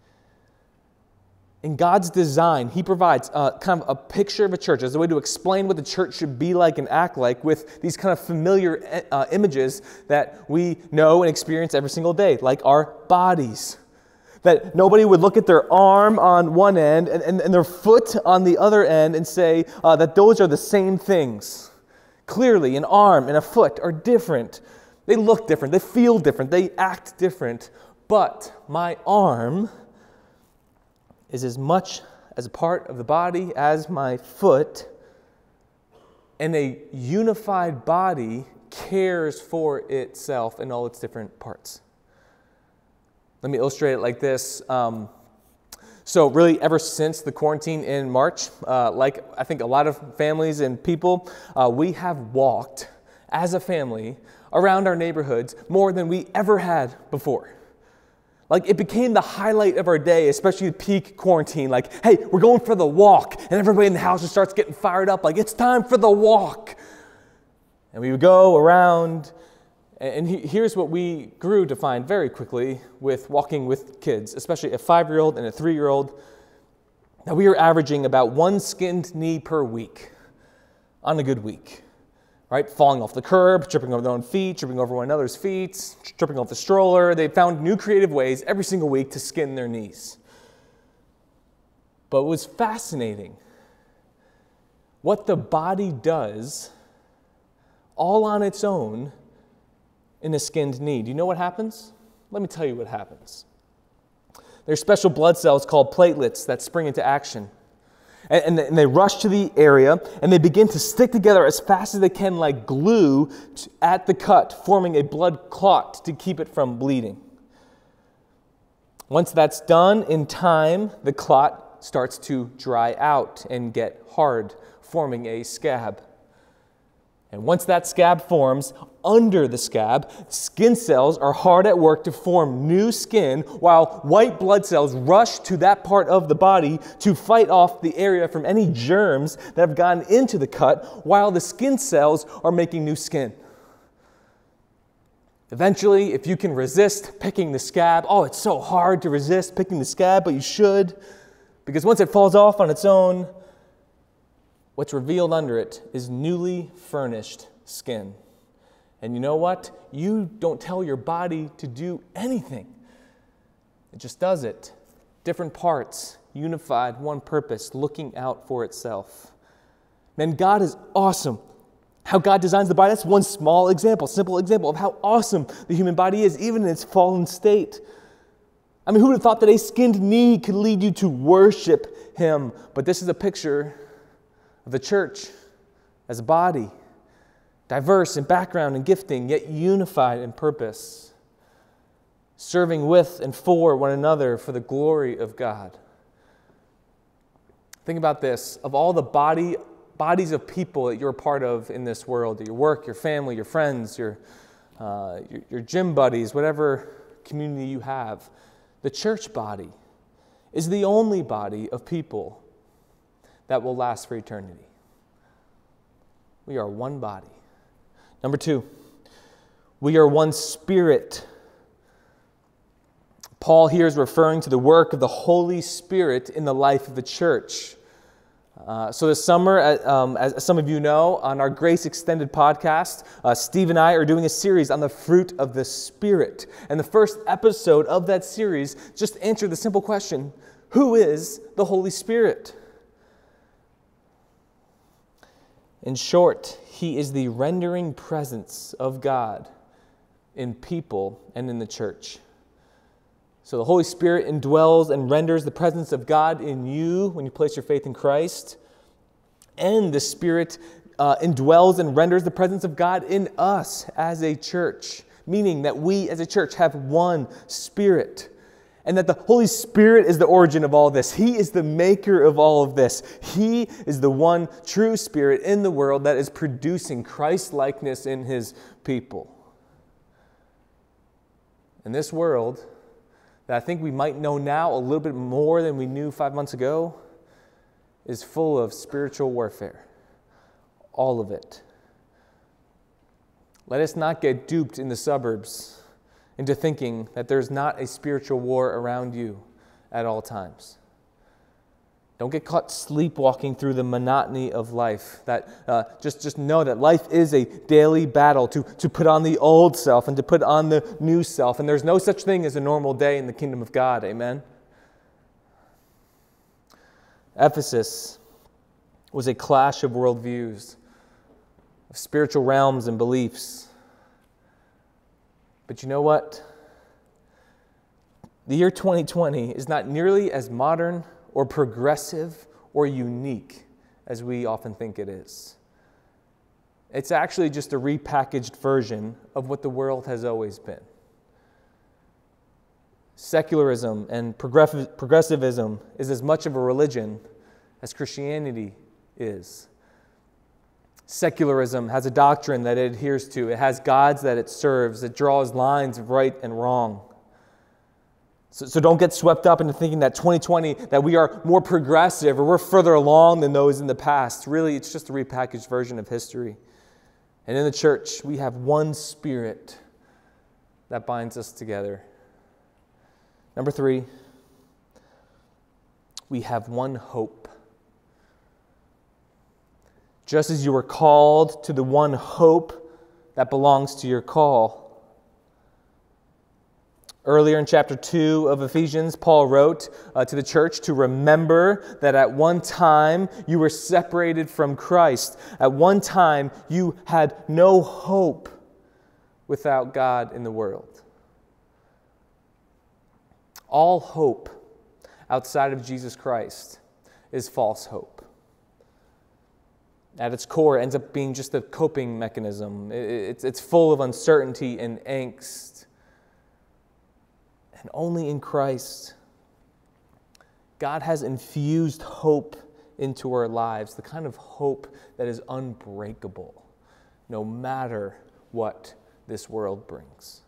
In God's design, He provides uh, kind of a picture of a church as a way to explain what the church should be like and act like with these kind of familiar uh, images that we know and experience every single day, like our bodies. That nobody would look at their arm on one end and, and, and their foot on the other end and say uh, that those are the same things. Clearly, an arm and a foot are different. They look different. They feel different. They act different. But my arm is as much as a part of the body as my foot. And a unified body cares for itself in all its different parts. Let me illustrate it like this. Um, so really, ever since the quarantine in March, uh, like I think a lot of families and people, uh, we have walked as a family around our neighborhoods more than we ever had before. Like it became the highlight of our day, especially peak quarantine. Like, hey, we're going for the walk. And everybody in the house just starts getting fired up. Like, it's time for the walk. And we would go around. And here's what we grew to find very quickly with walking with kids, especially a five-year-old and a three-year-old. that we are averaging about one skinned knee per week on a good week, right? Falling off the curb, tripping over their own feet, tripping over one another's feet, tripping off the stroller. They found new creative ways every single week to skin their knees. But it was fascinating what the body does all on its own in a skinned knee. Do you know what happens? Let me tell you what happens. There's special blood cells called platelets that spring into action. And, and they rush to the area, and they begin to stick together as fast as they can like glue at the cut, forming a blood clot to keep it from bleeding. Once that's done, in time, the clot starts to dry out and get hard, forming a scab. And once that scab forms, under the scab, skin cells are hard at work to form new skin, while white blood cells rush to that part of the body to fight off the area from any germs that have gotten into the cut, while the skin cells are making new skin. Eventually, if you can resist picking the scab, oh, it's so hard to resist picking the scab, but you should, because once it falls off on its own, what's revealed under it is newly furnished skin. And you know what? You don't tell your body to do anything. It just does it. Different parts, unified, one purpose, looking out for itself. Man, God is awesome. How God designs the body, that's one small example, simple example of how awesome the human body is, even in its fallen state. I mean, who would have thought that a skinned knee could lead you to worship Him? But this is a picture of the church as a body, diverse in background and gifting, yet unified in purpose, serving with and for one another for the glory of God. Think about this. Of all the body, bodies of people that you're a part of in this world, your work, your family, your friends, your, uh, your, your gym buddies, whatever community you have, the church body is the only body of people that will last for eternity. We are one body. Number two, we are one spirit. Paul here is referring to the work of the Holy Spirit in the life of the church. Uh, so this summer, um, as some of you know, on our Grace Extended podcast, uh, Steve and I are doing a series on the fruit of the Spirit. And the first episode of that series just answered the simple question, who is the Holy Spirit? In short, He is the rendering presence of God in people and in the church. So the Holy Spirit indwells and renders the presence of God in you when you place your faith in Christ. And the Spirit uh, indwells and renders the presence of God in us as a church, meaning that we as a church have one Spirit. And that the Holy Spirit is the origin of all this. He is the maker of all of this. He is the one true Spirit in the world that is producing Christ-likeness in His people. In this world that I think we might know now a little bit more than we knew five months ago is full of spiritual warfare. All of it. Let us not get duped in the suburbs into thinking that there's not a spiritual war around you at all times. Don't get caught sleepwalking through the monotony of life. That uh, just, just know that life is a daily battle to, to put on the old self and to put on the new self. And there's no such thing as a normal day in the kingdom of God. Amen? Ephesus was a clash of worldviews, of spiritual realms and beliefs. But you know what? The year twenty twenty is not nearly as modern or progressive or unique as we often think it is. It's actually just a repackaged version of what the world has always been. Secularism and progressivism is as much of a religion as Christianity is. Secularism has a doctrine that it adheres to. It has gods that it serves. It draws lines of right and wrong. So, so don't get swept up into thinking that twenty twenty, that we are more progressive or we're further along than those in the past. Really, it's just a repackaged version of history. And in the church, we have one Spirit that binds us together. Number three, we have one hope. Just as you were called to the one hope that belongs to your call. Earlier in chapter two of Ephesians, Paul wrote uh, to the church to remember that at one time you were separated from Christ. At one time you had no hope without God in the world. All hope outside of Jesus Christ is false hope. At its core, it ends up being just a coping mechanism. It's, it's full of uncertainty and angst. And only in Christ, God has infused hope into our lives, the kind of hope that is unbreakable, no matter what this world brings.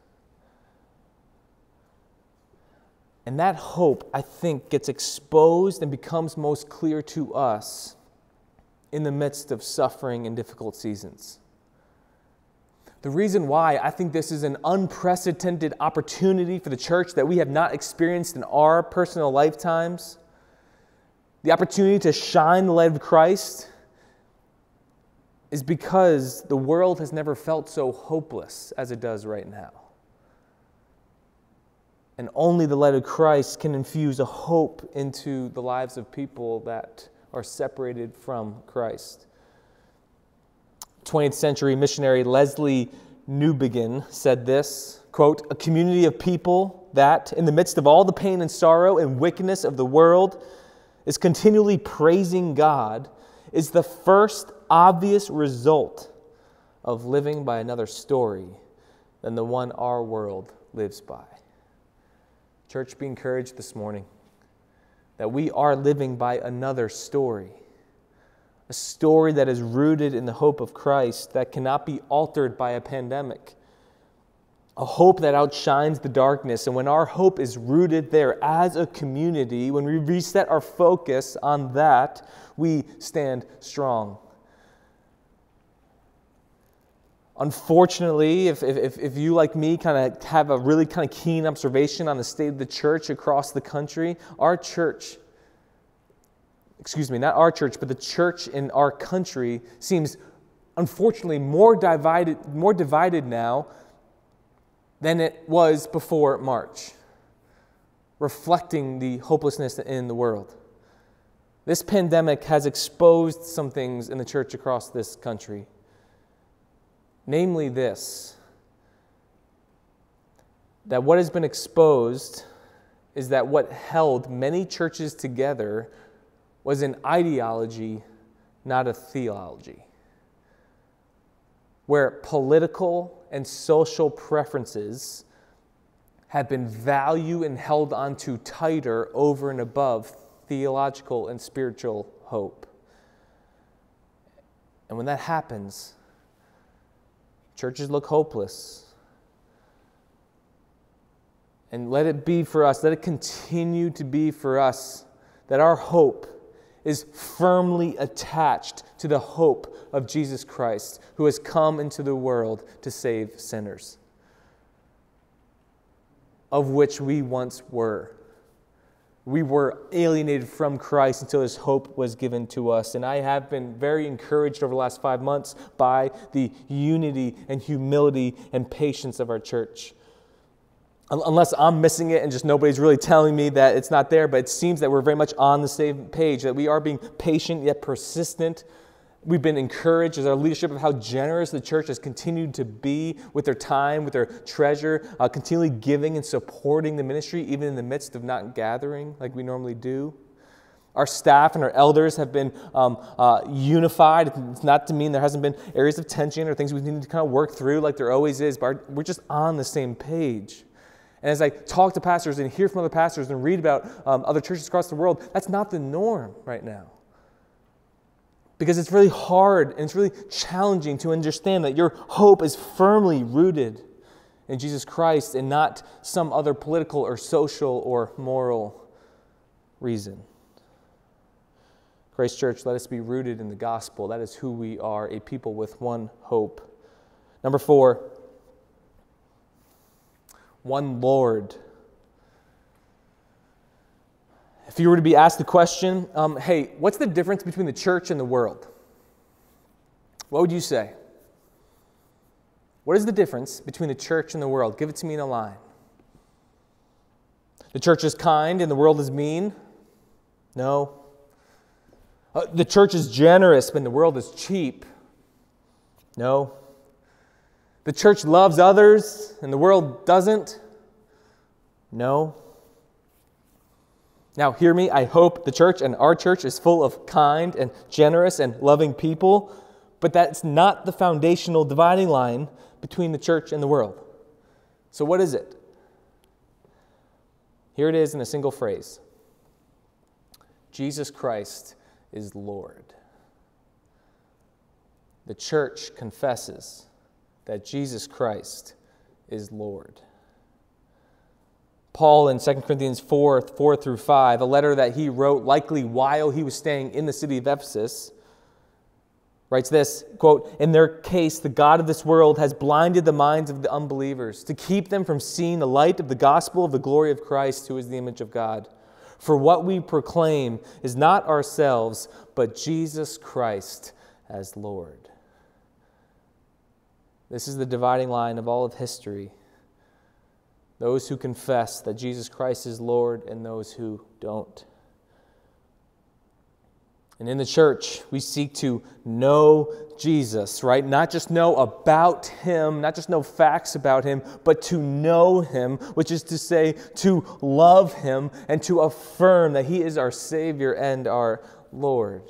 And that hope, I think, gets exposed and becomes most clear to us in the midst of suffering and difficult seasons. The reason why I think this is an unprecedented opportunity for the church that we have not experienced in our personal lifetimes, the opportunity to shine the light of Christ, is because the world has never felt so hopeless as it does right now. And only the light of Christ can infuse a hope into the lives of people that are separated from Christ. twentieth century missionary Leslie Newbigin said this, quote, "A community of people that, in the midst of all the pain and sorrow and wickedness of the world, is continually praising God, is the first obvious result of living by another story than the one our world lives by." Church, be encouraged this morning that we are living by another story. A story that is rooted in the hope of Christ that cannot be altered by a pandemic. A hope that outshines the darkness. And when our hope is rooted there as a community, when we reset our focus on that, we stand strong. Unfortunately, if, if, if you, like me, kind of have a really kind of keen observation on the state of the church across the country, our church excuse me, not our church, but the church in our country seems unfortunately more divided, more divided now than it was before March, reflecting the hopelessness in the world. This pandemic has exposed some things in the church across this country. Namely this, that what has been exposed is that what held many churches together was an ideology, not a theology, where political and social preferences have been valued and held onto tighter over and above theological and spiritual hope. And when that happens, churches look hopeless. And let it be for us, let it continue to be for us that our hope is firmly attached to the hope of Jesus Christ, who has come into the world to save sinners, of which we once were. We were alienated from Christ until His hope was given to us. And I have been very encouraged over the last five months by the unity and humility and patience of our church. Unless I'm missing it and just nobody's really telling me that it's not there, but it seems that we're very much on the same page, that we are being patient yet persistent. We've been encouraged as our leadership of how generous the church has continued to be with their time, with their treasure, uh, continually giving and supporting the ministry, even in the midst of not gathering like we normally do. Our staff and our elders have been um, uh, unified. It's not to mean there hasn't been areas of tension or things we need to kind of work through like there always is, but our, we're just on the same page. And as I talk to pastors and hear from other pastors and read about um, other churches across the world, that's not the norm right now. Because it's really hard and it's really challenging to understand that your hope is firmly rooted in Jesus Christ and not some other political or social or moral reason. Grace Church, let us be rooted in the gospel. That is who we are, a people with one hope. Number four, one Lord. If you were to be asked the question, um, hey, what's the difference between the church and the world? What would you say? What is the difference between the church and the world? Give it to me in a line. The church is kind and the world is mean? No. Uh, the church is generous, but the world is cheap? No. The church loves others and the world doesn't? No. Now, hear me. I hope the church and our church is full of kind and generous and loving people, but that's not the foundational dividing line between the church and the world. So what is it? Here it is in a single phrase. Jesus Christ is Lord. The church confesses that Jesus Christ is Lord. Paul in Second Corinthians four, four through five, a letter that he wrote likely while he was staying in the city of Ephesus, writes this, quote, "In their case, the God of this world has blinded the minds of the unbelievers to keep them from seeing the light of the gospel of the glory of Christ, who is the image of God. For what we proclaim is not ourselves, but Jesus Christ as Lord." This is the dividing line of all of history. Those who confess that Jesus Christ is Lord and those who don't. And in the church, we seek to know Jesus, right? Not just know about Him, not just know facts about Him, but to know Him, which is to say, to love Him and to affirm that He is our Savior and our Lord.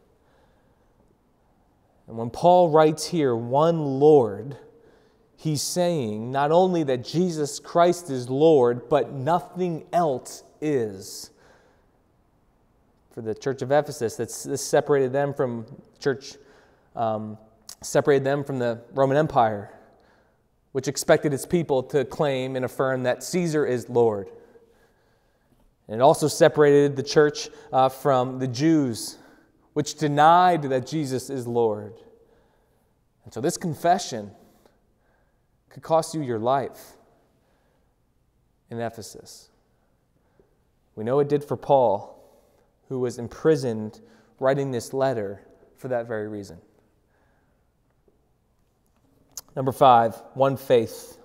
And when Paul writes here, one Lord, he's saying not only that Jesus Christ is Lord, but nothing else is. For the church of Ephesus, that's, this separated them from church, um, separated them from the Roman Empire, which expected its people to claim and affirm that Caesar is Lord. And it also separated the church uh, from the Jews, which denied that Jesus is Lord. And so this confession could cost you your life in Ephesus. We know it did for Paul, who was imprisoned writing this letter for that very reason. Number five, one faith.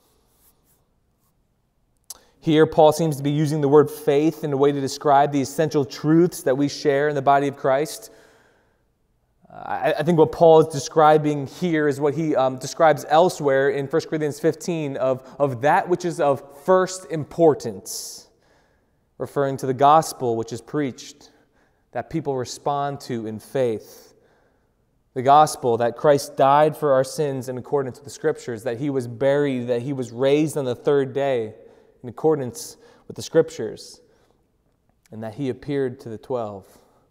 Here, Paul seems to be using the word faith in a way to describe the essential truths that we share in the body of Christ. I, I think what Paul is describing here is what he um, describes elsewhere in First Corinthians fifteen of, of that which is of first importance, referring to the gospel which is preached, that people respond to in faith. The gospel that Christ died for our sins in accordance with the Scriptures, that He was buried, that He was raised on the third day in accordance with the Scriptures, and that He appeared to the twelve.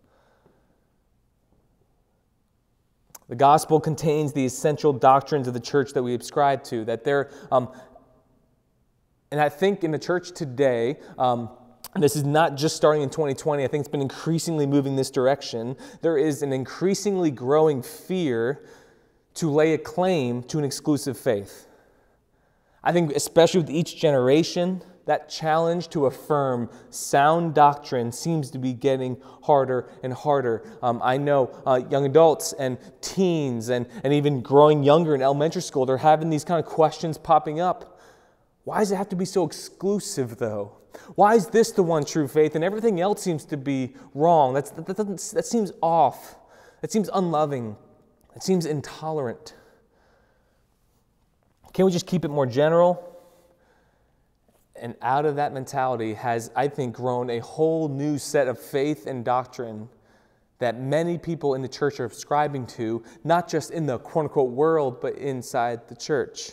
The gospel contains the essential doctrines of the church that we subscribe to, that they're, um, and I think in the church today, um, and this is not just starting in twenty twenty, I think it's been increasingly moving this direction. There is an increasingly growing fear to lay a claim to an exclusive faith. I think especially with each generation, that challenge to affirm sound doctrine seems to be getting harder and harder. Um, I know uh, young adults and teens and, and even growing younger in elementary school, they're having these kind of questions popping up. Why does it have to be so exclusive, though? Why is this the one true faith and everything else seems to be wrong? That's, that, that, doesn't, that seems off. That seems unloving. It seems intolerant. Can't we just keep it more general? And out of that mentality has, I think, grown a whole new set of faith and doctrine that many people in the church are subscribing to, not just in the quote-unquote world, but inside the church.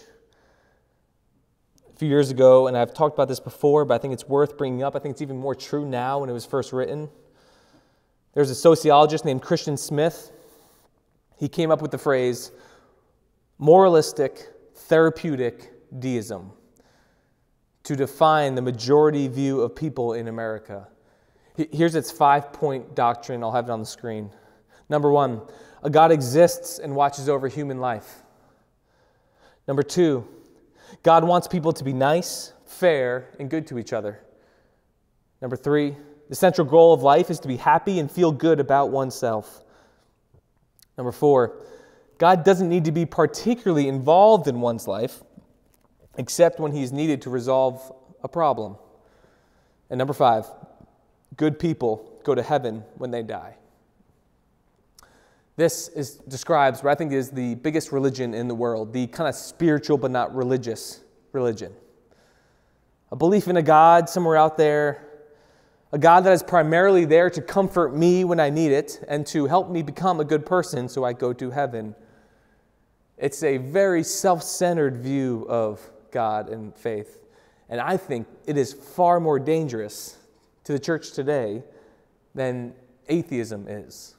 A few years ago, and I've talked about this before, but I think it's worth bringing up. I think it's even more true now when it was first written. There's a sociologist named Christian Smith. He came up with the phrase, moralistic, therapeutic deism, to define the majority view of people in America. Here's its five-point doctrine. I'll have it on the screen. Number one, a God exists and watches over human life. Number two, God wants people to be nice, fair, and good to each other. Number three, The central goal of life is to be happy and feel good about oneself. Number four, God doesn't need to be particularly involved in one's life, except when he's needed to resolve a problem. And number five, good people go to heaven when they die. This is, describes what I think is the biggest religion in the world, the kind of spiritual but not religious religion. A belief in a God somewhere out there, a God that is primarily there to comfort me when I need it and to help me become a good person so I go to heaven. It's a very self-centered view of God and faith. And I think it is far more dangerous to the church today than atheism is.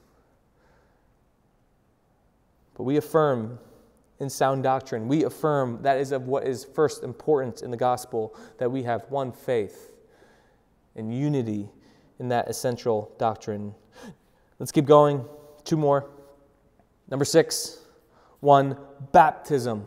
But we affirm in sound doctrine, we affirm that is of what is first important in the gospel, that we have one faith and unity in that essential doctrine. Let's keep going. Two more. Number six, one, baptism.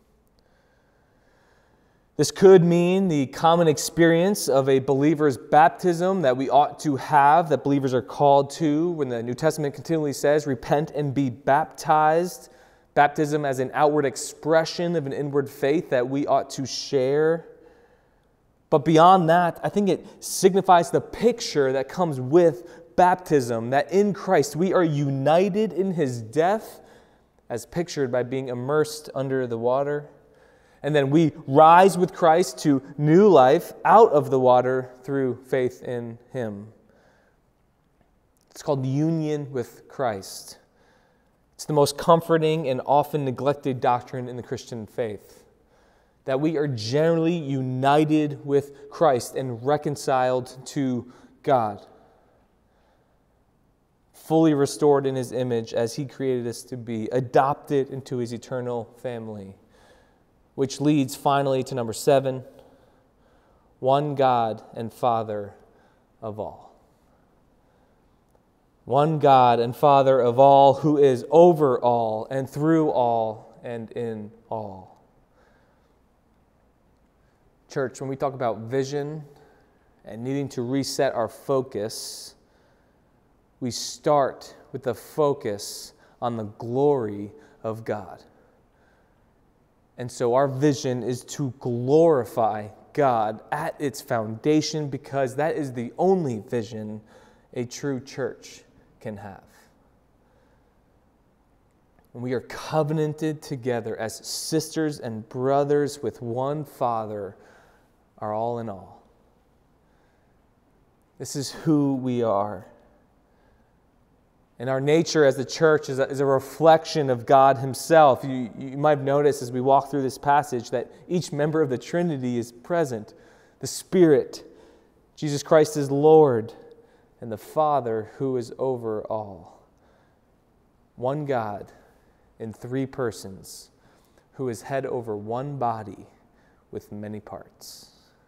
This could mean the common experience of a believer's baptism that we ought to have, that believers are called to when the New Testament continually says, repent and be baptized. Baptism as an outward expression of an inward faith that we ought to share. But beyond that, I think it signifies the picture that comes with baptism, that in Christ we are united in his death, as pictured by being immersed under the water. And then we rise with Christ to new life out of the water through faith in him. It's called union with Christ. It's the most comforting and often neglected doctrine in the Christian faith, that we are generally united with Christ and reconciled to God, fully restored in his image as he created us to be, adopted into his eternal family. Which leads finally to number seven, one God and Father of all. One God and Father of all, who is over all and through all and in all. Church, when we talk about vision and needing to reset our focus, we start with the focus on the glory of God. And so our vision is to glorify God at its foundation, because that is the only vision a true church can have. And we are covenanted together as sisters and brothers with one Father, are all in all. This is who we are. And our nature as the church is a, is a reflection of God himself. You, you might have noticed as we walk through this passage that each member of the Trinity is present. The Spirit, Jesus Christ is Lord, and the Father who is over all. One God in three persons, who is head over one body with many parts.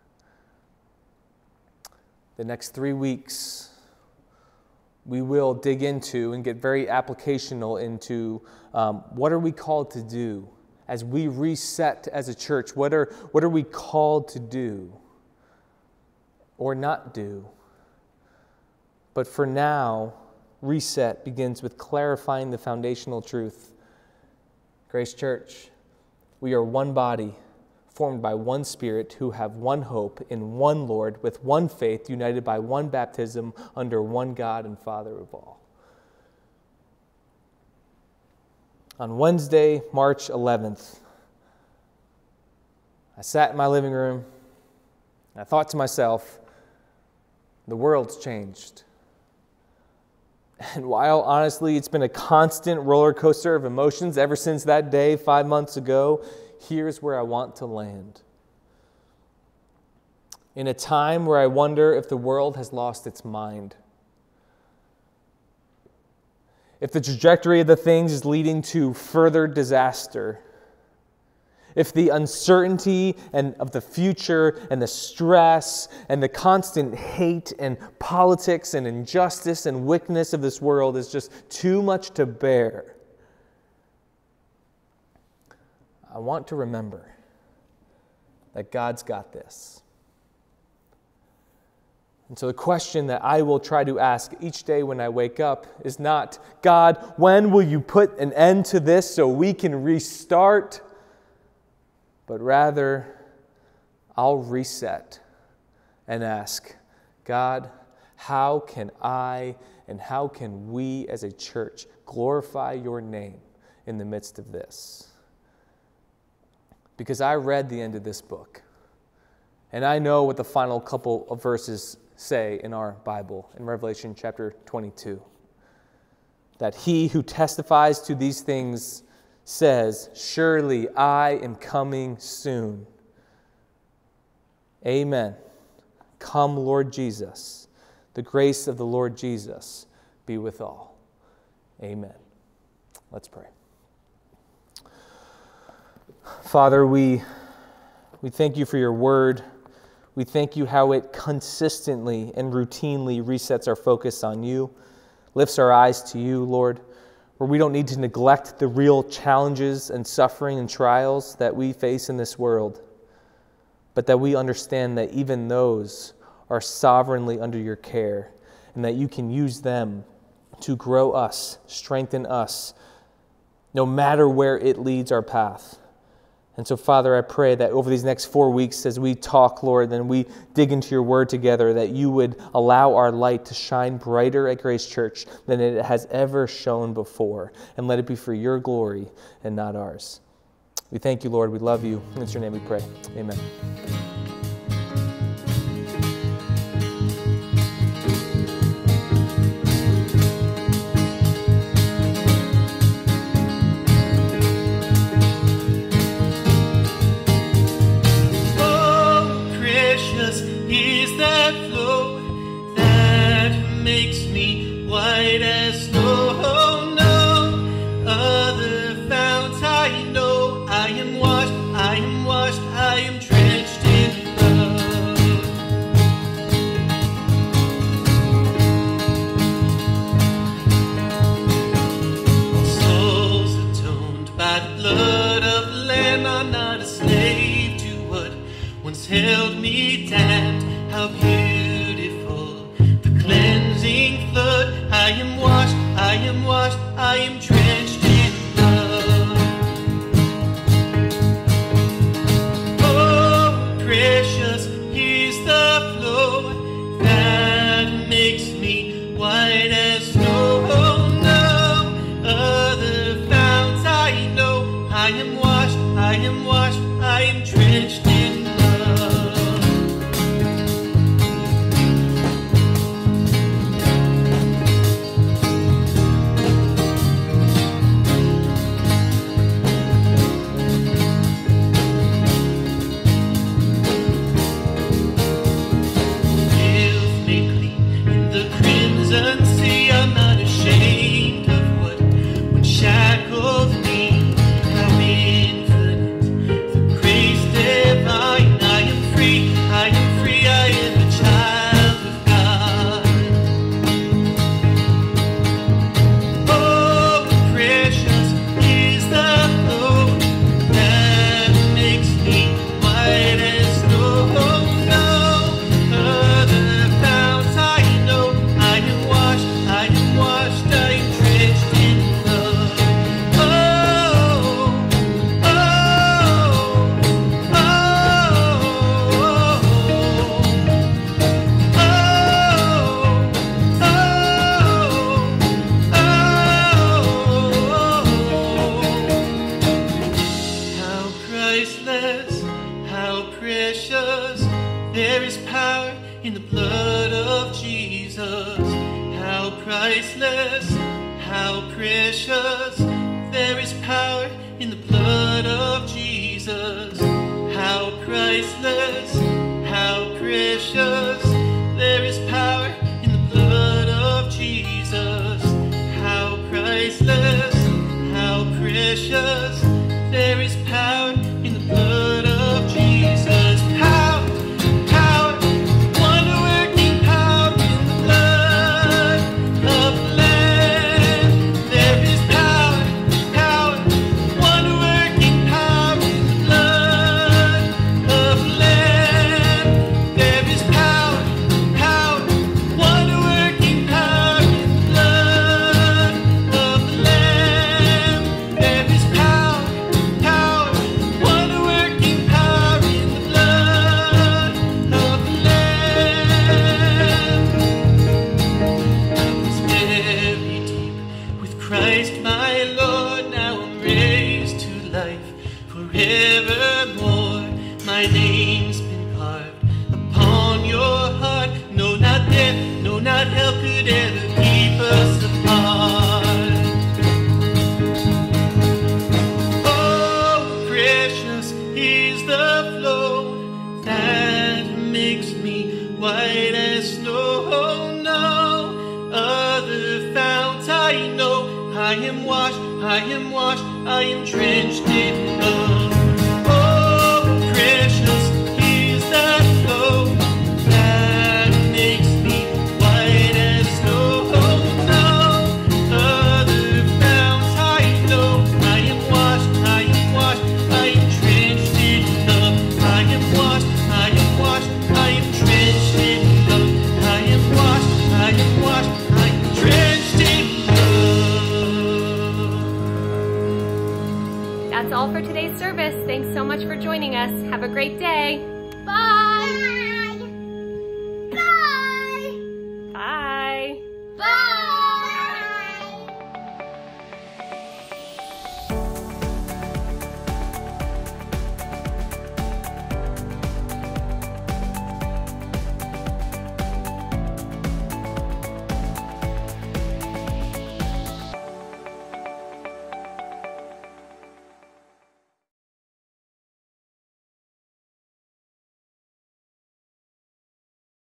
The next three weeks, we will dig into and get very applicational into um, what are we called to do as we reset as a church. What are, what are we called to do or not do? But for now, reset begins with clarifying the foundational truth. Grace Church, we are one body, formed by one Spirit, who have one hope in one Lord, with one faith, united by one baptism, under one God and Father of all. On Wednesday, March eleventh, I sat in my living room, and I thought to myself, the world's changed. And while, honestly, it's been a constant roller coaster of emotions ever since that day five months ago, here's where I want to land. In a time where I wonder if the world has lost its mind. If the trajectory of the things is leading to further disaster. If the uncertainty and of the future and the stress and the constant hate and politics and injustice and wickedness of this world is just too much to bear. I want to remember that God's got this. And so the question that I will try to ask each day when I wake up is not, God, when will you put an end to this so we can restart? But rather, I'll reset and ask, God, how can I and how can we as a church glorify your name in the midst of this? Because I read the end of this book, and I know what the final couple of verses say in our Bible, in Revelation chapter twenty-two, that he who testifies to these things says, surely I am coming soon. Amen. Come, Lord Jesus. The grace of the Lord Jesus be with all. Amen. Let's pray. Father, we, we thank you for your word. We thank you how it consistently and routinely resets our focus on you, lifts our eyes to you, Lord, where we don't need to neglect the real challenges and suffering and trials that we face in this world, but that we understand that even those are sovereignly under your care and that you can use them to grow us, strengthen us, no matter where it leads our path. And so, Father, I pray that over these next four weeks as we talk, Lord, and we dig into your word together, that you would allow our light to shine brighter at Grace Church than it has ever shone before. And let it be for your glory and not ours. We thank you, Lord. We love you. In your name we pray. Amen. Is that flow that makes me white as snow? No other fount I know. I am washed, I am washed, I am drenched in love. All souls atoned by the blood of the Lamb. I'm not a slave to what once held me down. How beautiful the cleansing flood. I am washed, I am washed, I am drenched in love. Oh, precious is the flow that makes me white as snow. No other fount I know. I am washed, I am washed, I am drenched in love. Power, forevermore. My name's been carved upon your heart. No, not death, no, not hell could ever keep us apart. Oh, precious is the flow that makes me white as snow. No other fount I know. I am washed, I am washed, I am drenched in love. Oh, precious is that flow that makes me white as snow. No other fount I know. I am washed, I am washed, I am drenched in love. I am washed, I am washed, I am drenched in love. I am washed, I am washed, I am drenched in love. That's all for today's service. Thanks so much for joining us. Have a great day. Bye.